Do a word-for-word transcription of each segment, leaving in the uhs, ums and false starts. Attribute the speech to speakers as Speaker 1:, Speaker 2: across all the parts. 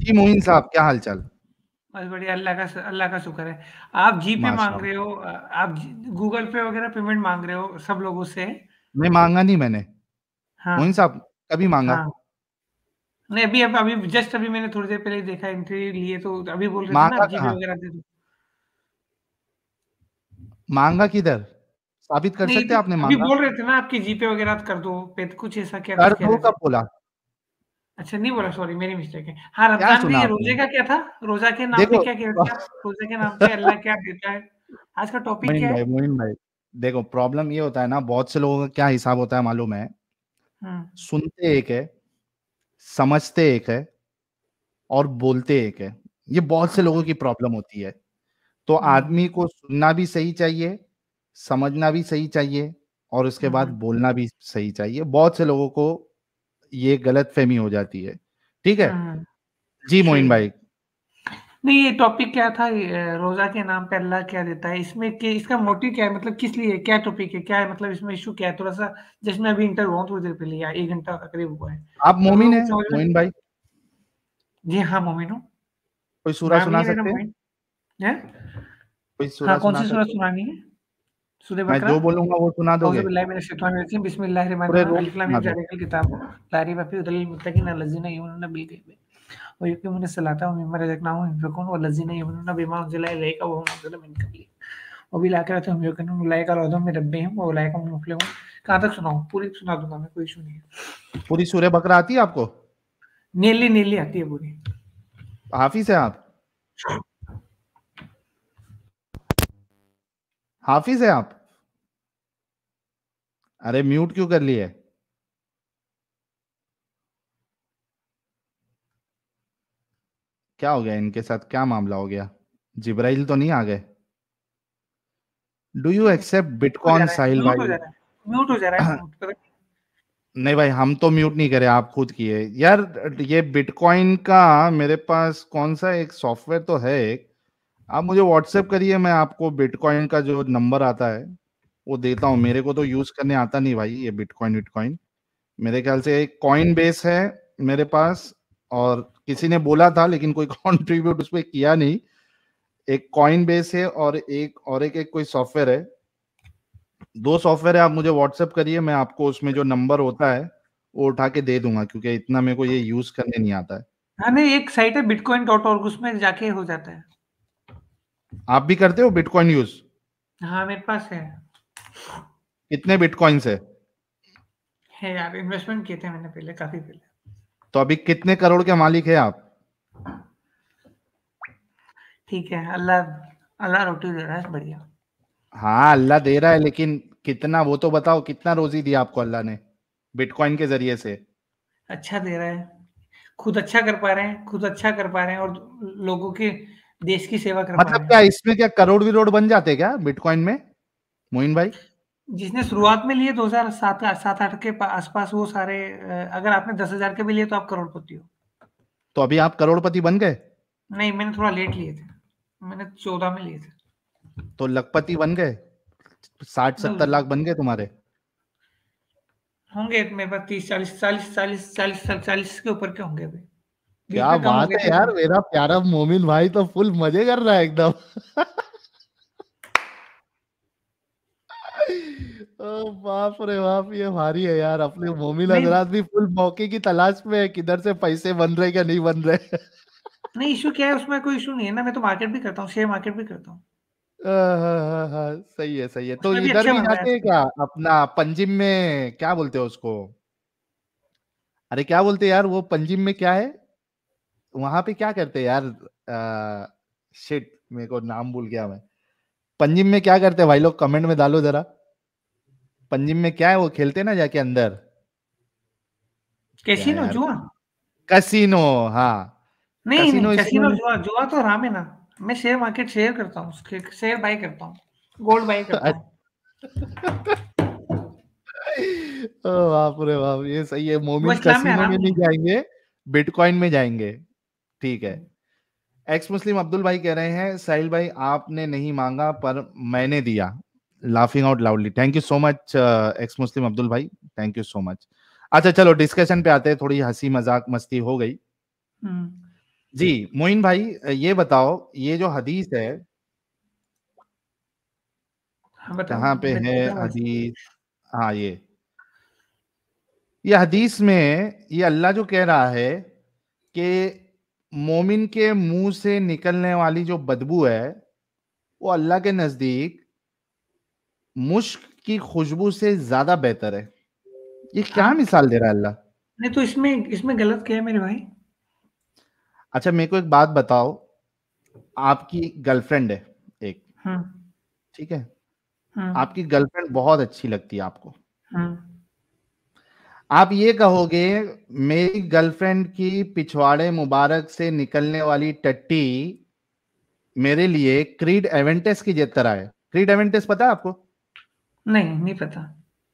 Speaker 1: जी मोइन साहब, क्या हाल चाल?
Speaker 2: बस बढ़िया, अल्लाह का अल्लाह का शुक्र है। आप जीपे मांग
Speaker 1: माशाल्लाह।
Speaker 2: रहे हो, आप गूगल पे वगैरह पेमेंट मांग रहे हो सब लोगों से।
Speaker 1: नहीं मांगा नहीं मैंने।
Speaker 2: हाँ
Speaker 1: मोइन साहब कभी मांगा?
Speaker 2: हाँ। नहीं, अभी अब अभी जस्ट अभी मैंने थोड़ी देर पहले देखा, एंट्री लिए, तो अभी बोल रहे थे ना
Speaker 1: मांगा
Speaker 2: आप जीपे
Speaker 1: कहाँ?
Speaker 2: वगैरह दे दो।
Speaker 1: मांगा किधर? साबित कर
Speaker 2: नहीं
Speaker 1: सकते
Speaker 2: तो
Speaker 1: हैं आपने
Speaker 2: अभी
Speaker 1: मांगा?
Speaker 2: बोल रहे थे ना आपकी जीपे वगैरह कर दो पे, कुछ ऐसा क्या
Speaker 1: कर
Speaker 2: कुछ कह
Speaker 1: दो
Speaker 2: रहे थे।
Speaker 1: कब बोला?
Speaker 2: अच्छा नहीं बोला, सॉरी मेरी मिस्टेक है। हाँ,
Speaker 1: क्या
Speaker 2: रमजान में
Speaker 1: सुना
Speaker 2: ये
Speaker 1: आपने?
Speaker 2: रोजे का क्या था? रोजा के नाम पे
Speaker 1: देखो
Speaker 2: क्या कह रहे थे आप? रोजे के नाम पे अल्लाह क्या देता है? आज का टॉपिक
Speaker 1: मोइन
Speaker 2: क्या
Speaker 1: भाई,
Speaker 2: है?
Speaker 1: मोइन भाई, देखो प्रॉब्लम ये होता है ना, बहुत से लोगों का क्या हिसाब होता है मालूम है?
Speaker 2: हम्म
Speaker 1: सुनते एक है, समझते एक है, और बोलते एक है। ये बहुत से लोगों
Speaker 2: हम्म
Speaker 1: की प्रॉब्लम होती है। तो
Speaker 2: हम्म
Speaker 1: आदमी को सुनना भी सही चाहिए, समझना भी सही चाहिए, और उसके बाद
Speaker 2: हम्म
Speaker 1: बोलना भी सही चाहिए। बहुत से लोगों को ये गलतफहमी हो जाती है। ठीक है?
Speaker 2: हम्म,
Speaker 1: जी मोइन
Speaker 2: सही है।
Speaker 1: भाई।
Speaker 2: नहीं, ये टॉपिक क्या था? ये, रोजा के नाम पे अल्लाह क्या देता है, इसमें कि इसका मोटिव क्या है, मतलब किस लिए, क्या टॉपिक है, क्या है, मतलब इसमें इशू क्या है? थोड़ा सा जस्ट मैं अभी इंटर हुआ हूँ थोड़ी देर पहले, या एक घंटा का करीब हुआ है,
Speaker 1: आप
Speaker 2: तो
Speaker 1: मोमिन
Speaker 2: लोग
Speaker 1: हैं
Speaker 2: समझ में।
Speaker 1: मोइन भाई?
Speaker 2: जी हाँ, मोमिन हूँ।
Speaker 1: कोई सूरा
Speaker 2: नाम ही
Speaker 1: सुना
Speaker 2: है मेरा
Speaker 1: सकते हैं?
Speaker 2: मोमिन। है।
Speaker 1: कोई
Speaker 2: हाँ,
Speaker 1: सूरा
Speaker 2: कौन
Speaker 1: सुना
Speaker 2: सी सूरत
Speaker 1: सकते हैं?
Speaker 2: सुनानी है? सूरह
Speaker 1: मैं
Speaker 2: बकरा।
Speaker 1: जो बोलूंगा वो सुना
Speaker 2: औज़ु
Speaker 1: दोगे?
Speaker 2: बिल्लाहि मिनश शैतानिर रजीम, बिस्मिल्लाहिर रहमानिर
Speaker 1: पूरे
Speaker 2: रहीम,
Speaker 1: रोज
Speaker 2: अलिफ लाम
Speaker 1: सुना
Speaker 2: मीम
Speaker 1: दो।
Speaker 2: ज़ालिकल किताबु ला रैब फीहि हुदल लिल मुत्तक़ीन अल्लज़ीना युमिनूना बिल गैब व युक़ीमूना स्सलाता व मिम्मा रज़क़नाहुम युनफ़िक़ून वल्लज़ीना युमिनूना बिमा उन्ज़िला इलैका व मा उन्ज़िला मिन क़ब्लिक व बिल आखिरति हुम यूक़िनून उलाइका अला हुदम मिन रब्बिहिम व उलाइका हुमुल मुफ़्लिहून। कहाँ तक सुनाऊँ? पूरी सुना दूँगा मैं, कोई इश्यू नहीं है।
Speaker 1: पूरी सूरह बकरा आती है आपको?
Speaker 2: नीली नीली आती है पूरी।
Speaker 1: हाफिज है आप? हाफिज है आप? अरे म्यूट क्यों कर लिए? क्या हो गया इनके साथ? क्या मामला हो गया? जिब्राइल तो नहीं आ गए? डू यू एक्सेप्ट
Speaker 2: हो जा
Speaker 1: बिटकॉइन
Speaker 2: रहा है,
Speaker 1: साहिल
Speaker 2: म्यूट हो
Speaker 1: भाई?
Speaker 2: जा रहा है, म्यूट हो जा रहा है, म्यूट पता नहीं।
Speaker 1: नहीं भाई, हम तो म्यूट नहीं करे, आप खुद किए यार। ये बिटकॉइन का मेरे पास कौन सा एक सॉफ्टवेयर तो है एक। आप मुझे व्हाट्सएप करिए, मैं आपको बिटकॉइन का जो नंबर आता है वो देता हूँ। मेरे को तो यूज करने आता नहीं भाई ये बिटकॉइन बिटकॉइन। मेरे ख्याल से एक कॉइन बेस है मेरे पास, और किसी ने बोला था लेकिन कोई कंट्रीब्यूट उस पर किया नहीं। एक कॉइन बेस है और एक और एक, एक कोई सॉफ्टवेयर है। दो सॉफ्टवेयर है, आप मुझे व्हाट्सएप करिए, मैं आपको उसमें जो नंबर होता है वो उठा के दे दूंगा, क्योंकि इतना मेरे को ये यूज करने नहीं आता है।
Speaker 2: हाँ, नहीं, एक साइट है बिटकॉइन डॉट ऑर्ग, उसमें जाके हो जाता है।
Speaker 1: आप भी करते हो बिटकॉइन यूज?
Speaker 2: हाँ, मेरे पास है।
Speaker 1: कितने बिटकॉइन है?
Speaker 2: है यार, इन्वेस्टमेंट किए थे मैंने पहले, काफ़ी पहले।
Speaker 1: तो अभी कितने करोड़ के मालिक है आप?
Speaker 2: ठीक है, अल्लाह अल्लाह रोटी दे रहा है, बढ़िया।
Speaker 1: हाँ अल्लाह दे रहा है, लेकिन कितना वो तो बताओ, कितना रोजी दिया आपको अल्लाह ने बिटकॉइन के जरिए से?
Speaker 2: अच्छा दे रहा है। खुद अच्छा कर पा रहे हैं, खुद अच्छा कर पा रहे हैं, और लोगों के, देश की सेवा कर पा
Speaker 1: मतलब
Speaker 2: रहे
Speaker 1: क्या
Speaker 2: हैं।
Speaker 1: इसमें क्या करोड़ विरोड़ बन जाते क्या बिटकॉइन में, मोइन भाई?
Speaker 2: जिसने शुरुआत में लिए दो हज़ार सात सात आठ के पा आस-पास, वो सारे, अ, अगर आपने दस हज़ार के भी लिए तो आप करोड़पति हो।
Speaker 1: तो अभी आप करोड़पति बन गए?
Speaker 2: नहीं, मैंने थोड़ा लेट लिए थे। मैंने चौदह में लिए थे।
Speaker 1: तो लखपति बन गए? साठ सत्तर
Speaker 2: नहीं,
Speaker 1: लाख बन गए तुम्हारे?
Speaker 2: होंगे मेरे पास तीस चालीस चालीस चालीस चालीस चालीस के ऊपर के होंगे अभी। बीच
Speaker 1: क्या
Speaker 2: में कम हो
Speaker 1: बात
Speaker 2: गए
Speaker 1: है
Speaker 2: थे
Speaker 1: यार,
Speaker 2: थोड़े।
Speaker 1: मेरा प्यारा मोमिन भाई तो फुल मजे कर रहा है एकदम। ओ बाप रे बाप, ये भारी है यार। अपने मोमिन
Speaker 2: नहीं,
Speaker 1: हजरात भी फुल मौके की तलाश में है, किधर से पैसे बन रहे क्या नहीं बन रहे।
Speaker 2: नहीं इश्यू क्या है, उसमें कोई इश्यू नहीं है ना, मैं तो मार्केट भी करता हूँ, शेयर मार्केट भी करता हूँ।
Speaker 1: हाँ हाँ हाँ हाँ, सही है सही है। तो
Speaker 2: उसमें भी
Speaker 1: इधर
Speaker 2: अच्छे
Speaker 1: भी
Speaker 2: बन रहे हैं
Speaker 1: जाते हैं
Speaker 2: आजकल।
Speaker 1: क्या, अपना पंजिम में क्या बोलते हैं उसको? अरे क्या बोलते हैं यार, वो पंजिम में क्या है, वहां पे क्या करते हैं यार? आ, शिट, मेरे को नाम भूल गया मैं। पंजिम में क्या करते हैं भाई लोग, कमेंट में डालो जरा। पंजिम में क्या है, वो खेलते हैं ना जाके अंदर? क्या है
Speaker 2: कैसीनो,
Speaker 1: यार?
Speaker 2: जुआ?
Speaker 1: कसिनो। हाँ।
Speaker 2: नहीं नहीं,
Speaker 1: कसिनो इसलिए
Speaker 2: कैसीनो
Speaker 1: नहीं-
Speaker 2: जुआ, जुआ तो हराम है ना। मैं शेयर मार्केट शेयर करता हूँ, शेयर बाई करता हूँ, गोल्ड बाई करता हूँ।
Speaker 1: ओ बाप रे बाप, ये सही है।
Speaker 2: वो
Speaker 1: मोमिन
Speaker 2: इस्लाम में
Speaker 1: कसिनो
Speaker 2: हराम
Speaker 1: में
Speaker 2: नहीं
Speaker 1: नहीं
Speaker 2: है।
Speaker 1: जाएंगे, बिटकॉइन में जाएंगे। ठीक है। एक्स मुस्लिम अब्दुल भाई कह रहे हैं, साहिल भाई आपने नहीं मांगा पर मैंने दिया, laughing out loudly. Thank you so much ex Muslim Abdul भाई, थैंक यू सो मच। अच्छा चलो डिस्कशन पे आते हैं, थोड़ी हंसी मजाक मस्ती हो गई।
Speaker 2: हम्म
Speaker 1: जी मोइन भाई, ये बताओ, ये जो हदीस है
Speaker 2: हाँ बताओ,
Speaker 1: कहाँ पे
Speaker 2: मैं
Speaker 1: है
Speaker 2: देख रहा हूँ।
Speaker 1: हदीस? हाँ, ये ये हदीस में ये अल्लाह जो कह रहा है कि मोमिन के मुंह से निकलने वाली जो बदबू है वो अल्लाह के नजदीक मुश्क की खुशबू से ज्यादा बेहतर है। ये क्या
Speaker 2: हाँ
Speaker 1: मिसाल दे रहा है अल्लाह?
Speaker 2: नहीं तो इसमें इसमें गलत क्या है मेरे भाई?
Speaker 1: अच्छा, मेरे को एक बात बताओ, आपकी गर्लफ्रेंड है एक,
Speaker 2: हम्म
Speaker 1: ठीक है?
Speaker 2: हम्म
Speaker 1: आपकी गर्लफ्रेंड बहुत अच्छी लगती है आपको।
Speaker 2: हम्म
Speaker 1: आप ये कहोगे मेरी गर्लफ्रेंड की पिछवाड़े मुबारक से निकलने वाली टट्टी मेरे लिए क्रीड एवेंटेस की जे- तरह है। क्रीड एवेंटेस पता है आपको?
Speaker 2: नहीं नहीं पता।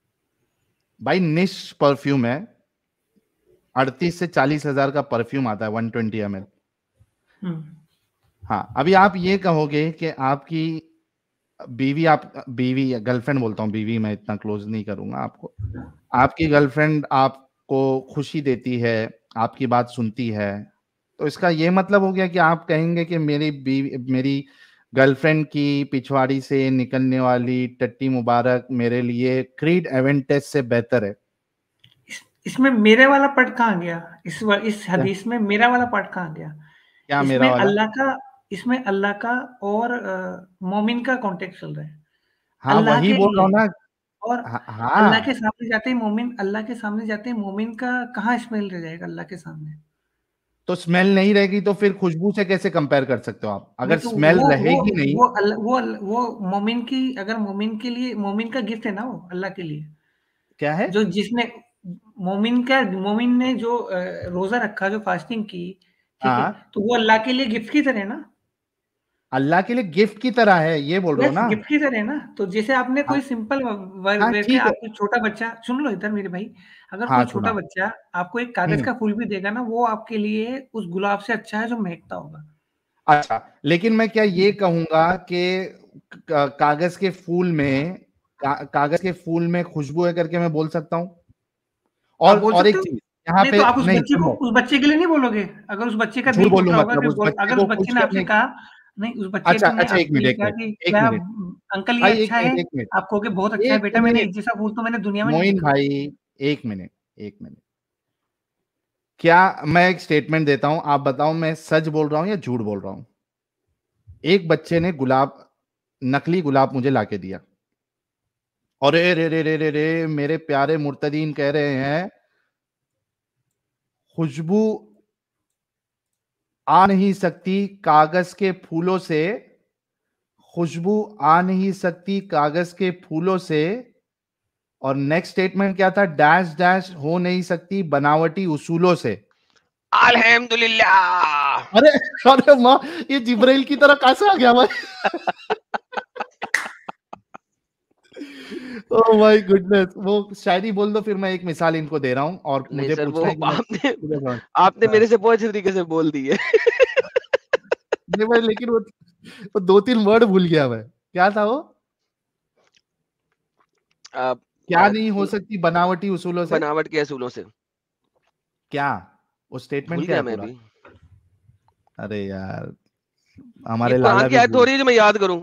Speaker 1: भाई निश परफ्यूम है, अड़तीस से चालीस हजार का परफ्यूम आता है, वन ट्वेंटी एम एल।
Speaker 2: हम्म
Speaker 1: हाँ, अभी आप ये कहोगे कि आपकी बीवी, आप बीवी या गर्लफ्रेंड बोलता हूँ, बीवी मैं इतना क्लोज नहीं करूंगा आपको, आपकी गर्लफ्रेंड आपको खुशी देती है, आपकी बात सुनती है, तो इसका ये मतलब हो गया कि आप कहेंगे कि मेरी बीवी, मेरी गर्लफ्रेंड की पिछवाड़ी से निकलने वाली टट्टी मुबारक मेरे लिए क्रीड एवेंटेस से बेहतर है?
Speaker 2: इस, इसमें मेरे वाला पार्ट कहाँ गया? इस व, इस
Speaker 1: क्या?
Speaker 2: हदीस में मेरा वाला पार्ट कहाँ गया?
Speaker 1: क्या मेरा
Speaker 2: इसमें
Speaker 1: वाला?
Speaker 2: अल्लाह का इसमें अल्लाह का और अ, मोमिन का कॉन्टेक्स्ट चल रहा है।
Speaker 1: हाँ,
Speaker 2: अल्लाह
Speaker 1: वही
Speaker 2: के
Speaker 1: बोल रहा
Speaker 2: लिए
Speaker 1: हूँ ना।
Speaker 2: और
Speaker 1: हाँ,
Speaker 2: अल्लाह के
Speaker 1: हाँ।
Speaker 2: सामने जाते ही मोमिन अल्लाह के सामने जाते ही मोमिन का कहाँ स्मेल रह जाएगा अल्लाह के सामने?
Speaker 1: तो स्मेल नहीं रहेगी तो फिर खुशबू से कैसे कंपेयर कर सकते हो आप?
Speaker 2: नहीं
Speaker 1: अगर
Speaker 2: तो
Speaker 1: स्मेल
Speaker 2: वो वो
Speaker 1: रहेगी नहीं।
Speaker 2: वो अल, वो अल, वो मोमिन की अगर मोमिन के लिए मोमिन का गिफ्ट है ना वो अल्लाह के लिए।
Speaker 1: क्या है?
Speaker 2: जो जिसने मोमिन का मोमिन ने जो अ, रोजा रखा जो फास्टिंग की, ठीक है?
Speaker 1: हाँ,
Speaker 2: तो वो अल्लाह के लिए गिफ्ट की तरह है ना?
Speaker 1: अल्लाह के लिए गिफ्ट की तरह है, ये बोल रहे हो
Speaker 2: यस
Speaker 1: ना?
Speaker 2: गिफ्ट की तरह है ना? तो जैसे आपने
Speaker 1: हाँ,
Speaker 2: कोई सिंपल व व
Speaker 1: हाँ,
Speaker 2: वैसे
Speaker 1: ठीक है।
Speaker 2: आपको छोटा बच्चा सुन लो इधर मेरे भाई, अगर
Speaker 1: हाँ,
Speaker 2: कोई छोटा
Speaker 1: सुनाओ।
Speaker 2: बच्चा आपको एक कागज़
Speaker 1: हम्म।
Speaker 2: का फूल भी देगा ना, वो आपके लिए उस गुलाब से अच्छा है जो महकता होगा।
Speaker 1: अच्छा, लेकिन मैं क्या ये कहूंगा कि का- कागज के फूल में का, कागज के फूल में खुशबू है करके मैं बोल सकता हूँ?
Speaker 2: आप
Speaker 1: और
Speaker 2: बोल
Speaker 1: और
Speaker 2: सकते
Speaker 1: एक
Speaker 2: हो।
Speaker 1: चीज यहाँ
Speaker 2: नहीं तो
Speaker 1: पे,
Speaker 2: आप उस
Speaker 1: नहीं
Speaker 2: बच्चे को
Speaker 1: सुनो,
Speaker 2: उस बच्चे के लिए नहीं बोलोगे? अगर उस बच्चे का
Speaker 1: झूठ
Speaker 2: दिल टूट
Speaker 1: बोलूं
Speaker 2: रहा होगा
Speaker 1: मतलब
Speaker 2: कि
Speaker 1: उस
Speaker 2: बोल
Speaker 1: बच्चे
Speaker 2: अगर उस
Speaker 1: को
Speaker 2: बच्चे
Speaker 1: खुश
Speaker 2: ने आपसे
Speaker 1: करने?
Speaker 2: कहा नहीं उस बच्चे
Speaker 1: अच्छा,
Speaker 2: ने
Speaker 1: अच्छा, एक
Speaker 2: आपसे
Speaker 1: मिनट,
Speaker 2: ये
Speaker 1: एक
Speaker 2: कहा
Speaker 1: मिनट,
Speaker 2: कि
Speaker 1: एक
Speaker 2: क्या
Speaker 1: मिनट
Speaker 2: अंकल ये
Speaker 1: भाई, एक
Speaker 2: अच्छा
Speaker 1: मिनट,
Speaker 2: है?
Speaker 1: एक मिनट,
Speaker 2: आप कहोगे बहुत अच्छा है
Speaker 1: एक
Speaker 2: बेटा मेरे
Speaker 1: मिनट,
Speaker 2: इस जैसा फूल तो मैंने दुनिया में नहीं
Speaker 1: मोइन
Speaker 2: देखा।
Speaker 1: भाई, एक मिनट, एक मिनट। क्या मैं एक स्टेटमेंट देता हूं, आप बताओ मैं सच बोल रहा हूं या झूठ बोल रहा हूं? एक बच्चे ने गुलाब, नकली गुलाब मुझे लाके दिया, और रे रे रे रे रे रे मेरे प्यारे मुर्तदीन कह रहे हैं खुशबू आ नहीं सकती कागज के फूलों से, खुशबू आ नहीं सकती कागज के फूलों से, और नेक्स्ट स्टेटमेंट क्या था? डैश डैश हो नहीं सकती बनावटी उसूलों से।
Speaker 3: अल्हम्दुलिल्लाह।
Speaker 1: अरे, अरे माँ, ये जिब्राइल की तरह कैसे आ गया भाई? ओह माय गुडनेस, वो शायरी बोल दो, फिर मैं एक मिसाल इनको दे रहा हूँ, और
Speaker 3: नहीं
Speaker 1: मुझे
Speaker 3: सर, वो
Speaker 1: पूछना है कि मैं
Speaker 3: आपने
Speaker 1: किधर जाऊं?
Speaker 3: आपने
Speaker 1: हाँ।
Speaker 3: मेरे से बहुत अच्छे तरीके से बोल दी है।
Speaker 1: नहीं भाई, लेकिन वो, वो दो तीन वर्ड भूल गया मैं, क्या था वो?
Speaker 3: आप
Speaker 1: क्या
Speaker 3: अ,
Speaker 1: नहीं हो
Speaker 3: न
Speaker 1: सकती बनावटी उसूलों से?
Speaker 3: बनावट के असूलों से।
Speaker 1: क्या? वो
Speaker 3: भूल
Speaker 1: स्टेटमेंट क्या
Speaker 3: गया
Speaker 1: है
Speaker 3: मैं
Speaker 1: पूरा?
Speaker 3: भी।
Speaker 1: अरे यार,
Speaker 3: ये
Speaker 1: हमारे लाला
Speaker 3: कुरान की
Speaker 1: भी
Speaker 3: आयत
Speaker 1: भूल।
Speaker 3: थोड़ी है जो मैं याद करूँ।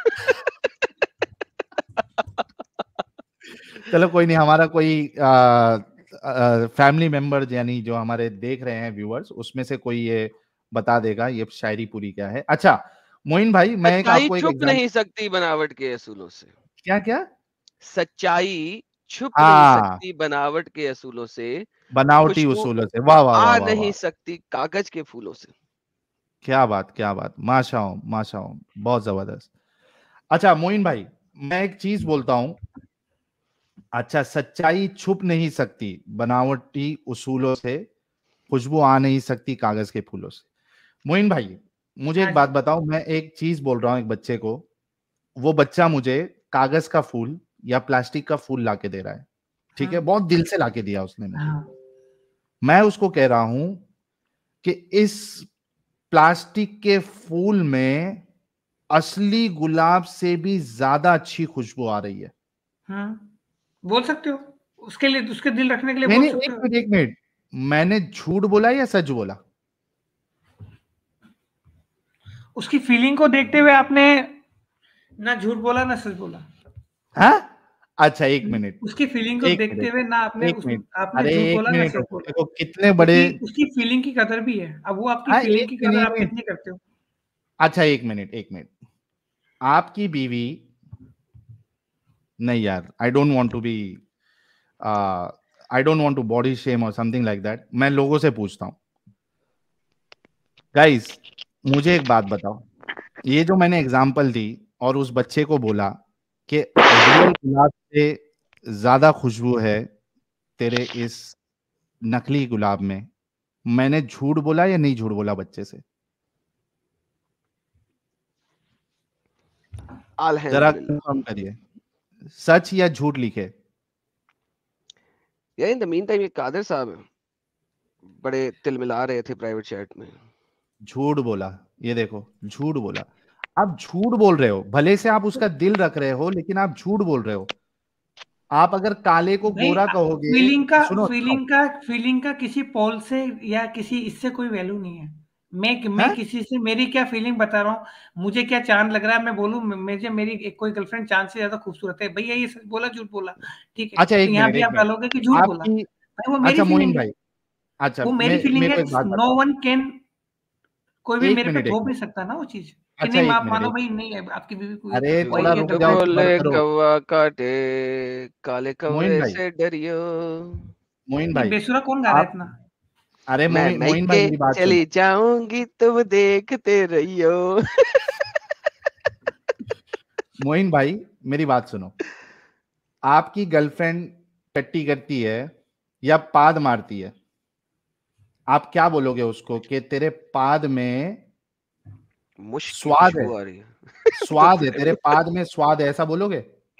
Speaker 1: चलो कोई नहीं, हमारा कोई फैमिली मेंबर यानी जो हमारे देख रहे हैं व्यूअर्स, उसमें से कोई ये बता देगा ये शायरी पूरी क्या है। अच्छा मोइन भाई, मैं एक
Speaker 3: सच्चाई
Speaker 1: आपको एक
Speaker 3: छुप
Speaker 1: एग्जांपल।
Speaker 3: नहीं सकती बनावट के असूलों से।
Speaker 1: क्या क्या?
Speaker 3: सच्चाई छुप नहीं
Speaker 1: हाँ,
Speaker 3: सकती बनावट के असूलों से।
Speaker 1: बनावटी
Speaker 3: खुशबू
Speaker 1: उसूलों से, वाह वाह वाह
Speaker 3: आ
Speaker 1: वाह वाह।
Speaker 3: नहीं सकती कागज के फूलों से।
Speaker 1: क्या बात, क्या बात, माशाओ माशाओ, बहुत जबरदस्त। अच्छा मोइन भाई, मैं एक चीज बोलता हूं। अच्छा, सच्चाई छुप नहीं सकती बनावटी उसूलों से, खुशबू आ नहीं सकती कागज के फूलों से। मोइन भाई, मुझे
Speaker 2: हाँ
Speaker 1: एक बात
Speaker 2: जी।
Speaker 1: बताओ, मैं एक चीज बोल रहा हूं एक बच्चे को, वो बच्चा मुझे कागज का फूल या प्लास्टिक का फूल लाके दे रहा है, ठीक है,
Speaker 2: हाँ,
Speaker 1: बहुत दिल से लाके दिया उसने मुझे।
Speaker 2: हाँ।
Speaker 1: मैं उसको कह रहा हूं कि इस प्लास्टिक के फूल में असली गुलाब से भी ज्यादा अच्छी खुशबू आ रही है।
Speaker 2: हाँ, बोल सकते हो। उसके लिए उसके दिल रखने के लिए
Speaker 1: नहीं
Speaker 2: बोल
Speaker 1: नहीं,
Speaker 2: सकते
Speaker 1: एक
Speaker 2: हो।
Speaker 1: मिनट, एक मिनट, मैंने झूठ बोला या सच बोला?
Speaker 2: उसकी फीलिंग को देखते हुए आपने ना झूठ बोला ना सच बोला।
Speaker 1: हाँ? अच्छा एक मिनट,
Speaker 2: उसकी फीलिंग को
Speaker 1: एक
Speaker 2: देखते
Speaker 1: मिनट,
Speaker 2: हुए ना आपने
Speaker 1: एक
Speaker 2: उस
Speaker 1: मिनट,
Speaker 2: आपने
Speaker 1: अरे
Speaker 2: झूठ
Speaker 1: एक
Speaker 2: बोला ना
Speaker 1: मिनट
Speaker 2: सच
Speaker 1: रुको,
Speaker 2: बोला।
Speaker 1: देखो कितने बड़े,
Speaker 2: क्योंकि उसकी फीलिंग की कदर भी है। अब वो आपकी
Speaker 1: हाँ
Speaker 2: फीलिंग
Speaker 1: एक
Speaker 2: की कदर आप
Speaker 1: मिनट,
Speaker 2: कितनी करते हो?
Speaker 1: अच्छा एक मिनट, एक मिनट, आपकी बीवी, नहीं यार, I don't want to be, I don't want to body shame और समथिंग लाइक दैट, मैं लोगों से पूछता हूं। गाइस मुझे एक बात बताओ, ये जो मैंने एग्जांपल दी और उस बच्चे को बोला कि रियल गुलाब से ज्यादा खुशबू है तेरे इस नकली गुलाब में, मैंने झूठ बोला या नहीं झूठ बोला बच्चे से? जरा
Speaker 3: अल्हम्दुलिल्लाह।
Speaker 1: कंफर्म करिए, सच या झूठ लिखे।
Speaker 3: यार इन द मीन टाइम ये कादर साहब बड़े तिलमिला रहे थे प्राइवेट चैट में।
Speaker 1: झूठ बोला, ये देखो झूठ बोला। आप झूठ बोल रहे हो, भले से आप उसका दिल रख रहे हो, लेकिन आप झूठ बोल रहे हो। आप अगर काले को
Speaker 2: भाई
Speaker 1: गोरा कहोगे,
Speaker 2: फीलिंग का
Speaker 1: सुनो सुनो,
Speaker 2: फीलिंग का फीलिंग का किसी पोल से या किसी इससे कोई वैल्यू नहीं है। मैं मैं
Speaker 1: हैं?
Speaker 2: किसी से मेरी क्या फीलिंग बता रहा हूँ। मुझे क्या चांद लग रहा है, मैं बोलूँ मुझे मेरी एक कोई गर्लफ्रेंड चांद से ज्यादा खूबसूरत है, भैया ये सच बोला झूठ बोला? ठीक है,
Speaker 1: अच्छा
Speaker 2: तो
Speaker 1: एक
Speaker 2: यहाँ
Speaker 1: मिनट,
Speaker 2: भी
Speaker 1: एक
Speaker 2: आप
Speaker 1: मिनट,
Speaker 2: डालोगे कि झूठ बोला।
Speaker 1: आपकी,
Speaker 2: भाई वो मेरी
Speaker 1: अच्छा मोइन
Speaker 2: फीलिंग है,
Speaker 1: भाई, अच्छा
Speaker 2: वो मेरी
Speaker 1: मे,
Speaker 2: फीलिंग
Speaker 1: मेरे
Speaker 2: है।
Speaker 1: को एक बात
Speaker 2: नो
Speaker 1: बताओ,
Speaker 2: वन कैन, कोई भी
Speaker 1: एक
Speaker 2: मेरे पे
Speaker 1: मिनट, एक
Speaker 2: थोप
Speaker 1: मिनट,
Speaker 2: नहीं सकता ना वो चीज कि
Speaker 1: अच्छा
Speaker 2: नहीं
Speaker 1: एक
Speaker 2: आप
Speaker 1: मिनट,
Speaker 2: मानो
Speaker 1: एक
Speaker 2: भाई
Speaker 1: मिनट,
Speaker 2: नहीं है आपकी बीवी कोई
Speaker 1: अरे
Speaker 2: वही
Speaker 1: थोड़ा
Speaker 2: है
Speaker 1: रुक
Speaker 3: झूठ
Speaker 1: जाओ,
Speaker 2: दबदार
Speaker 1: सबर
Speaker 3: बोले
Speaker 1: करो।
Speaker 3: कौवा काटे, काले
Speaker 1: मोइन
Speaker 3: कौवे
Speaker 1: भाई,
Speaker 3: से डरियो।
Speaker 1: मोइन
Speaker 2: ये
Speaker 1: भाई,
Speaker 2: बेसुरा कौन गा रहा है
Speaker 1: आप,
Speaker 2: इतना?
Speaker 1: अरे
Speaker 3: मैं
Speaker 1: मोइन मोइन भाई
Speaker 3: मैके
Speaker 1: मेरी बात
Speaker 3: चली
Speaker 1: सुनो,
Speaker 3: जाऊंगी तुम देखते रहियो।
Speaker 1: मोइन भाई मेरी बात सुनो, आपकी गर्लफ्रेंड टट्टी करती है या पाद मारती है, आप क्या बोलोगे उसको कि तेरे पाद में
Speaker 3: मुश्क की
Speaker 1: स्वाद है,
Speaker 3: खुशबू आ रही है। तो
Speaker 1: स्वाद है
Speaker 3: मैं
Speaker 1: तेरे पाद में स्वाद है, ऐसा बोलोगे?